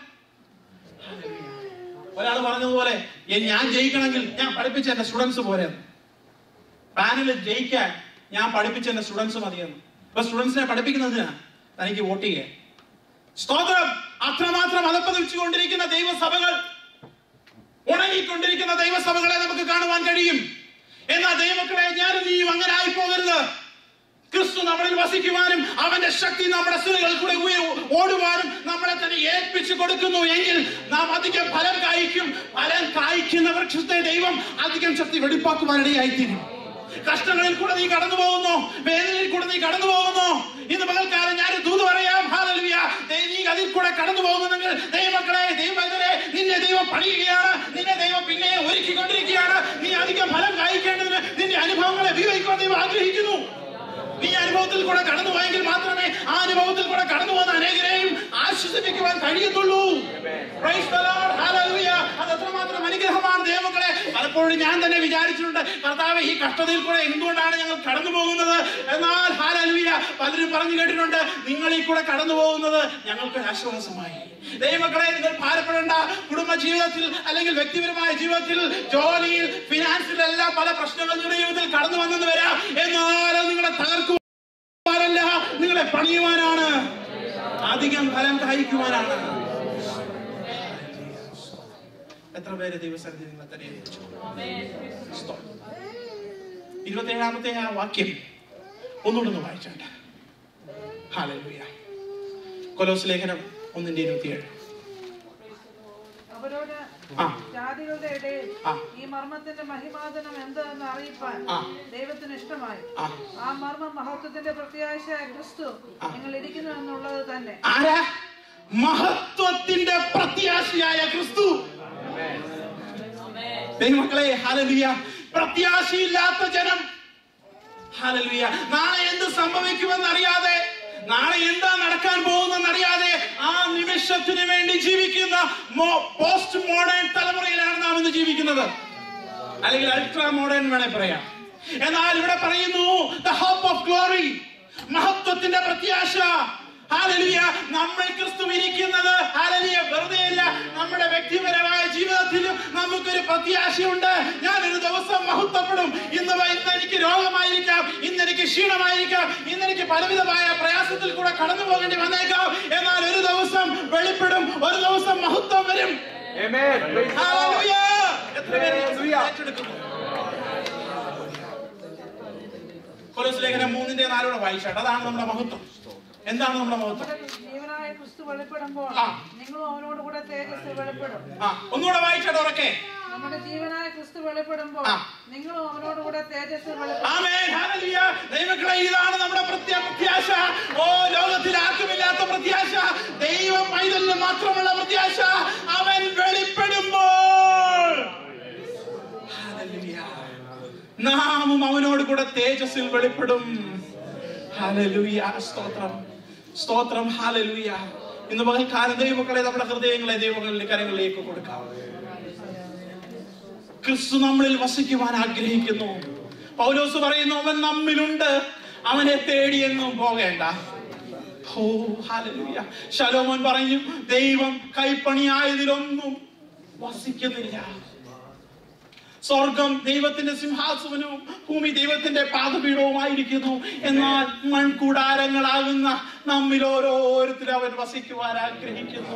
ഒരാൾ പറഞ്ഞതുപോലെ, ഞാൻ ജയിക്കണമെങ്കിൽ ഞാൻ പഠിപ്പിച്ച എന്റെ സ്റ്റുഡൻസ് പോരെ, പാനലിൽ ജയിക്കാൻ ഞാൻ പഠിപ്പിച്ച എന്റെ സ്റ്റുഡൻസ് മതിയെന്ന്. ഇപ്പൊ സ്റ്റുഡൻസിനെ പഠിപ്പിക്കുന്നതിനാ തനിക്ക് വോട്ട് ചെയ്യാൻ. സ്തോത്രം. അത്രമാത്രം അതപ്പതിച്ചുകൊണ്ടിരിക്കുന്ന ദൈവസഭകൾ, ഉണങ്ങിക്കൊണ്ടിരിക്കുന്ന ദൈവസഭകളെ നമുക്ക് കാണുവാൻ കഴിയും. എന്നാൽ ദൈവമക്കളെ, ഞാനും നീയും അങ്ങനെ ആയി പോകരുത്. ക്രിസ്തു നമ്മളിൽ വസിക്കുവാനും അവന്റെ ശക്തി നമ്മുടെ സിരകളിൽ കൂടെ ഓടുവാനും നമ്മളെ തന്നെ ഏൽപ്പിച്ചു കൊടുക്കുന്നു എങ്കിൽ നാം അധികം ഫലം കായ്ക്കും. ഫലം കായ്ക്കുന്ന വൃക്ഷത്തെ ദൈവം അധികം ശക്തി വെളിപ്പാക്കുവാനിടയായിത്തീരും. കഷ്ടങ്ങളിൽ കൂടെ നീ കടന്നു പോകുന്നു, വേദനയിൽ കൂടെ നീ കടന്നു പോകുന്നു. ഇന്ന് പകൽക്കാലം ഞാൻ ദൂത് പറയാം, ഹല്ലേലൂയ. നീ അതിൽ കൂടെ കടന്നു പോകുന്നെങ്കിൽ ദൈവമക്കളെ, ദൈവമേ, നിന്നെ ദൈവം പണിയുകയാണ്, നിന്നെ ദൈവം പിന്നെ ഒരുക്കിക്കൊണ്ടിരിക്കുകയാണ്. നീ അധികം ഫലം കായ്ക്കേണ്ടതിന് നിന്റെ അനുഭവങ്ങളെ ഉപയോഗിക്കാൻ ദൈവം ആഗ്രഹിക്കുന്നു. നീ അനുഭവത്തിൽ കൂടെ കടന്നു പോയെങ്കിൽ മാത്രമേ ആ അനുഭവത്തിൽ കൂടെ കടന്നു പോകുന്ന അനേകരെയും ആശ്വസിപ്പിക്കുവാൻ കഴിയത്തുള്ളൂ. Praise the Lord. Hallelujah. അത് എത്രമാത്രം അനുഗ്രഹമാണ് ദൈവമക്കളെ. പലപ്പോഴും ഞാൻ തന്നെ വിചാരിച്ചിട്ടുണ്ട്, കർത്താവേ, ഈ കഷ്ടതയിൽ കൂടെ എന്തുകൊണ്ടാണ് ഞങ്ങൾ കടന്നു പോകുന്നത്? എന്നാൽ ഹല്ലേലൂയ, പലരും പറഞ്ഞു കേട്ടിട്ടുണ്ട്, നിങ്ങൾ ഈ കൂടെ കടന്നു പോകുന്നത് ഞങ്ങൾക്ക് ആശ്വാസമായി. ദൈവമക്കളെ, നിങ്ങൾ ഭാരപ്പെടേണ്ട. കുടുംബ ജീവിതത്തിൽ അല്ലെങ്കിൽ വ്യക്തിപരമായ ജീവിതത്തിൽ, ജോലിയിൽ, ഫിനാൻസിലെല്ലാം പല പ്രശ്നങ്ങൾ നിങ്ങളുടെ ജീവിതത്തിൽ കടന്നു വന്നെന്ന് വരാം. എന്നാലും നിങ്ങളെ തകർക്കുവാനല്ല, നിങ്ങളെ പണിയുവാനാണ്, അധികം ഫലം കായ്ക്കുവാനാണ്. എത്ര പേര് ദൈവസന്നിധി നിങ്ങളെ തന്നെ ഇരുപത്തിയേഴാമത്തെ ആ വാക്യം ഒന്നുകൂടെ വായിച്ചാട്ടെ. ഹല്ലേലൂയ. കൊലോസ് ലേഖനം ഒന്നിന്റെ ഇരുപത്തിയേഴ്. അവരോട് ജാതികളുടെ ഇടയിൽ ഈ മർമ്മത്തിന്റെ മഹിമാതനം എന്തെന്ന് അറിയിപ്പാൻ ദൈവത്തിന് ഇഷ്ടമായി. ആ മർമ്മ മഹത്വത്തിന്റെ പ്രത്യാശയായ ക്രിസ്തു നിങ്ങൾ ഇരിക്കുന്നു എന്നുള്ളത് തന്നെ. മഹത്വത്തിന്റെ പ്രത്യാശയായ ക്രിസ്തു. ദൈവമക്കളെ, ഹല്ലേലൂയ. പ്രത്യാശയില്ലാത്ത ജനം, ഹല്ലേലൂയ, നാളെ എന്ത് സംഭവിക്കുമെന്ന് അറിയാതെ, നാളെ എന്താ നടക്കാൻ പോകുന്നറിയാതെ ആ നിമിഷത്തിന് വേണ്ടി ജീവിക്കുന്ന പോസ്റ്റ് മോഡേൺ തലമുറയിലാണ് നാം ഇന്ന് ജീവിക്കുന്നത്, അല്ലെങ്കിൽ അൾട്രാ മോഡേൺ വേണേ പറയാം. എന്നാൽ ഇവിടെ പറയുന്നു the hope of glory, മഹത്വത്തിന്റെ പ്രത്യാശ. ഹല്ലേലൂയ. നമ്മൾ ക്രിസ്തു ഇരിക്കുന്നത് ഹല്ലേലൂയ വെറുതെയല്ല, നമ്മുടെ വ്യക്തിപരമായ ജീവിതത്തിലും നമുക്കൊരു പ്രത്യാശയുണ്ട്. ഞാനൊരു ദിവസം മഹത്വപ്പെടും. ഇന്ന് ഇന്ന് എനിക്ക് രോഗമായിരിക്കാം, ഇന്ന് എനിക്ക് ക്ഷീണമായിരിക്കാം, ഇന്ന് എനിക്ക് പലവിധമായ പ്രയാസത്തിൽ കൂടെ കടന്നു പോകേണ്ടി വന്നേക്കാം. എന്നാൽ ഒരു ദിവസം വെളിപ്പെടും, ഒരു ദിവസം മഹത്വം വരും. ഹല്ലേലൂയ. എത്ര പേര് ഏറ്റെടുക്കുന്നു? കൊലോസ്യ ലേഖനം മൂന്നിന്റെ നാലോടെ വായിച്ചാട്ട്. അതാണ് നമ്മുടെ മഹത്വം. എന്താണ് നമ്മുടെ മഹത്വം? ജീവനായ ക്രിസ്തു വെളിപ്പെടുമ്പോൾ നിങ്ങളും അവനോട് കൂടെ തേജസ്സിൽ വെളിപ്പെടും. ഒന്നുകൂടെ വായിച്ചാട്ട് ഉറക്കെ. നമ്മുടെ ജീവനായ ക്രിസ്തു വെളിപ്പെടുമ്പോൾ നിങ്ങളും അവനോട് കൂടെ തേജസ്സിൽ വെളിപ്പെടും. ആമേൻ. ഹല്ലേലൂയ. ദൈവമക്കളെ, ഇതാണ് നമ്മുടെ പ്രത്യാശ. ഓ, ലോകത്തിൽ ആർക്കുമില്ലാത്ത പ്രത്യാശ, ദൈവ പൈതലിന് മാത്രമുള്ള പ്രത്യാശ. അവൻ വെളിപ്പെടുമ്പോൾ ഹല്ലേലൂയ നാമും അവനോട് കൂടെ തേജസ്സിൽ വെളിപ്പെടും. ഹല്ലേലൂയ. സ്തോത്രം, സ്തോത്രം. ഹല്ലേലൂയ. ഇന്ന് പകൽക്കാലം ദൈവമക്കളെ, നമ്മുടെ ഹൃദയങ്ങളെ ദൈവങ്ങളുടെ കരങ്ങളിലേക്ക് കൊടുക്കാം. ക്രിസ്തു നമ്മളിൽ വസിക്കുവാൻ ആഗ്രഹിക്കുന്നു. പൗലോസ് പറയുന്നു, അവൻ നമ്മിലുണ്ട്, അവനെ തേടിയെങ്ങും പോകേണ്ട. ഓ, ഹല്ലേലൂയ. ശലോമോൻ പറഞ്ഞു, ദൈവം കൈപ്പണിയായതിലൊന്നും വസിക്കുന്നില്ല. സ്വർഗം ദൈവത്തിന്റെ സിംഹാസനവും ഭൂമി ദൈവത്തിന്റെ പാദപീഠവുമായിരിക്കുന്നു. എന്നാൽ മൺകൂടാരങ്ങളാകുന്ന നമ്മിൽ ഓരോരുത്തരും അവൻ വസിക്കുവാൻ ആഗ്രഹിക്കുന്നു.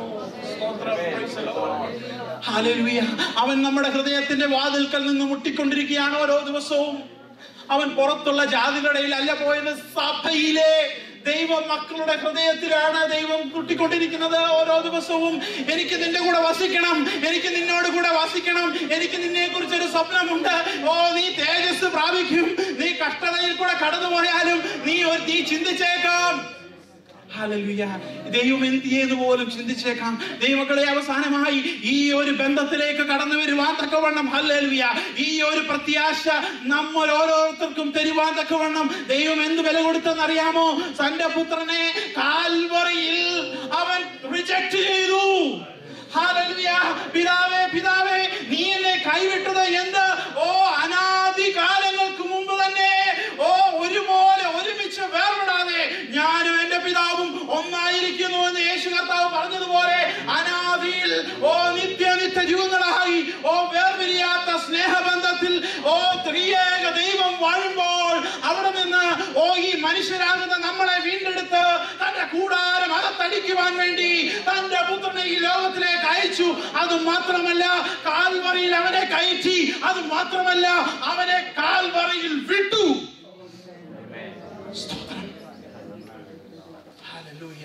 ഹല്ലേലൂയ. അവൻ നമ്മുടെ ഹൃദയത്തിന്റെ വാതിൽക്കൽ നിന്ന് മുട്ടിക്കൊണ്ടിരിക്കുകയാണ് ഓരോ ദിവസവും. അവൻ പുറത്തുള്ള ജാതികളുടെ അല്ല പോയത്, സഭയിലെ ദൈവ മക്കളുടെ ഹൃദയത്തിലാണ് ദൈവം കൂട്ടിക്കൊണ്ടിരിക്കുന്നത് ഓരോ ദിവസവും. എനിക്ക് നിന്റെ കൂടെ വസിക്കണം, എനിക്ക് നിന്നോട് കൂടെ വസിക്കണം, എനിക്ക് നിന്നെ കുറിച്ചൊരു സ്വപ്നമുണ്ട്. ഓ, നീ തേജസ് പ്രാപിക്കും. നീ കഷ്ടതയിൽ കൂടെ കടന്നുപോയാലും നീ ഒരു നീ ചിന്തിച്ചേക്കാം. ഹല്ലേലൂയ. ദൈവം എന്ത് ചെയ്യുന്നു പോലും ചിന്തിച്ചേക്കാം. ദൈവമക്കളെ, അവസാനമായി ഈ ഒരു ബന്ധത്തിലേക്ക് കടന്നു വരുവാൻ തക്കവണ്ണം, ഹല്ലേലൂയ, ഈ ഒരു പ്രത്യാശ നമ്മൾ ഓരോരുത്തർക്കും തരുവാൻ തക്കവണ്ണം ദൈവം എന്ത് വില കൊടുത്തെന്നറിയാമോ? തന്റെ പുത്രനെ കാൽവറിയിൽ അവൻ റിജക്ട് ചെയ്തു. ഹല്ലേലൂയ. പിതാവേ, പിതാവേ, നീ എന്നെ കൈവിട്ടത് എന്ത്? ഓ, അനാദി കാലങ്ങൾക്ക് മുമ്പ് തന്നെ, ഓ, ഒരുപോലെ ഒരുമിച്ച് വേർപെടാതെ ഞാനും എന്റെ പിതാവും ഒന്നായിരിക്കുന്നു എന്ന് യേശു കർത്താവ് പറഞ്ഞതുപോലെ, അനാദിയിൽ ഓ നിത്യ നിത്യ ജീവങ്ങളായി ഓ വേർപിരിയാത്ത സ്നേഹബന്ധത്തിൽ ഓ ത്രിയേക ദൈവം വാഴുമ്പോൾ, അവിടെ നിന്ന് ഓ ഈ മനുഷ്യരാകുന്ന നമ്മളെ വീണ്ടെടുത്ത് തന്റെ കൂടാരം അകത്തടിക്കുവാൻ വേണ്ടി തന്റെ പുത്രനെ ഈ ലോകത്തിലേക്ക് അയച്ചു. അത് മാത്രമല്ല, കാൽവറിയിൽ അവനെ കയറ്റി. അത് മാത്രമല്ല, അവനെ കാൽവറിയിൽ വിട്ടു. സ്തോത്രം. ഹല്ലേലൂയ.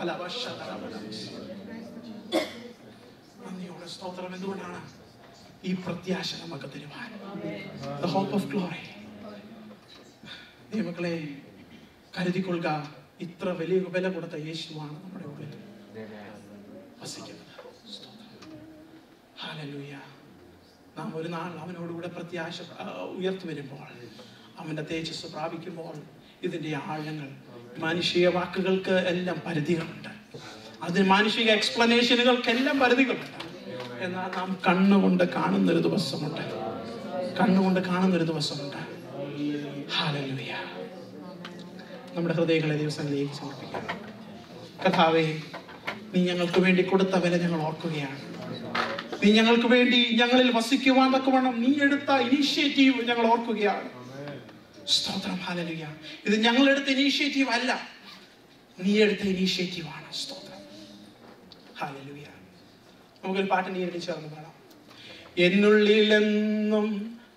നന്ദിയോടെ സ്തോത്രം. എന്തുകൊണ്ടാണ് ഈ പ്രത്യാശ നമുക്ക് തരുവാൻ? The hope of glory. ദൈവമക്കളെ, കരുതിക്കൊള്ളുക, ഇത്ര വലിയ വില കൊടുത്ത യേശുവാണ് നമ്മുടെ ഉള്ളിൽ വസിക്കുന്നത്. ഹല്ലേലൂയ. നാം ഒരു നാൾ അവനോടുകൂടെ പ്രത്യാശ ഉയർത്തി വരുമ്പോൾ, അവന്റെ തേജസ് പ്രാപിക്കുമ്പോൾ, ഇതിന്റെ ആഴങ്ങൾ, മാനുഷിക വാക്കുകൾക്ക് എല്ലാം പരിധികളുണ്ട്. അതിന് മാനുഷിക എക്സ്പ്ലനേഷനുകൾക്കെല്ലാം പരിധികളുണ്ട്. എന്നാൽ നാം കണ്ണുകൊണ്ട് കാണുന്നൊരു ദിവസമുണ്ട്, കണ്ണുകൊണ്ട് കാണുന്നൊരു ദിവസമുണ്ട്. ഹല്ലേലൂയ. നമ്മുടെ ഹൃദയങ്ങളെ ദിവസങ്ങളിലേക്ക് സമർപ്പിക്കാം. കർത്താവേ, നീ ഞങ്ങൾക്ക് വേണ്ടി കൊടുത്ത വില ഞങ്ങൾ ഓർക്കുകയാണ്. നീ ഞങ്ങൾക്ക് വേണ്ടി ഞങ്ങളിൽ വസിക്കുവാൻ തക്കവണ്ണം നീ എടുത്ത ഇനീഷ്യേറ്റീവ് ഞങ്ങൾ ഓർക്കുകയാണ്. സ്തോത്രം. ഹല്ലേലൂയ. ഇത് ഞങ്ങൾ എടുത്ത ഇനീഷ്യേറ്റീവ് അല്ല, നീ എടുത്ത ഇനീഷ്യേറ്റീവ് ആണ്. സ്തോത്രം. ഹല്ലേലൂയ. നമുക്കൊരു പാട്ട് നീ എഴുതി ചേർന്ന് പാടാം. എന്നുള്ളിലെന്നും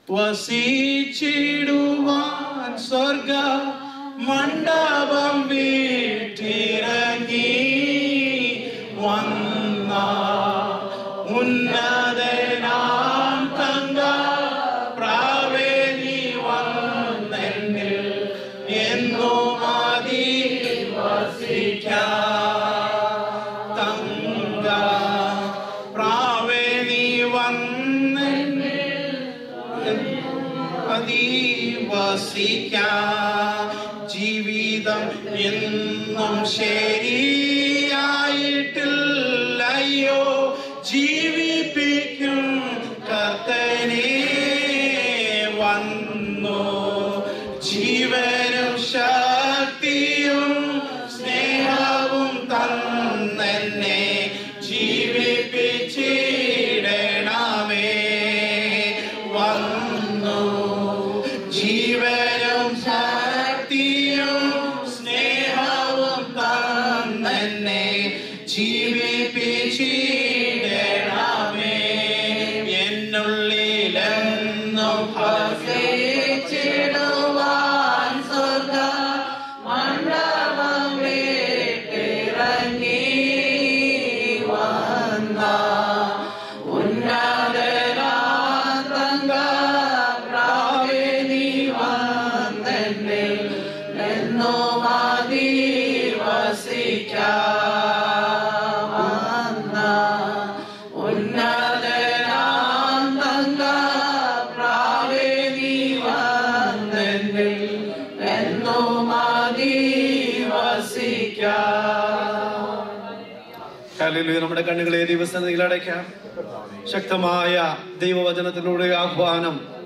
വസിച്ചിടുവാൻ സ്വർഗ മണ്ഡപം വീട്ടിറങ്ങി വന്ന ഉന്നത അധിവസിക്കാം. ജീവിതം എന്നും ശരിയായിട്ടില്ലയോ, ജീവിപ്പിക്കും കർത്തനെ വന്നു. ജീവനും ശക്തിയും സ്നേഹവും തന്നെന്നെ ജീവിപ്പിച്ചിടണമേ. വന്നു ജീവനും ശക്തിയും സ്നേഹവും തന്നെന്നെ ജീവിപ്പിച്ചിടണമേ. എന്നുള്ളിലെന്നും ഹർഷിച്ചിടുവാൻ സ്വർഗ മണ്ഡപം വിട്ടിറങ്ങി വന്ന ഉന്നതനാതങ്ക പ്രാവേ നീ വന്നെന്നിൽ എന്നും അധിവസിക്കാം. വന്ന ഉന്നതനാതങ്ക പ്രാവേ നീ വന്നെന്നിൽ എന്നും അധിവസിക്കാം. ഹല്ലേലൂയ. നമ്മുടെ കണ്ണുകളെ ദൈവസന്നിധിയിൽ അടയ്ക്കാം. ശക്തമായ ദൈവവചനത്തിലൂടെ ആഹ്വാനം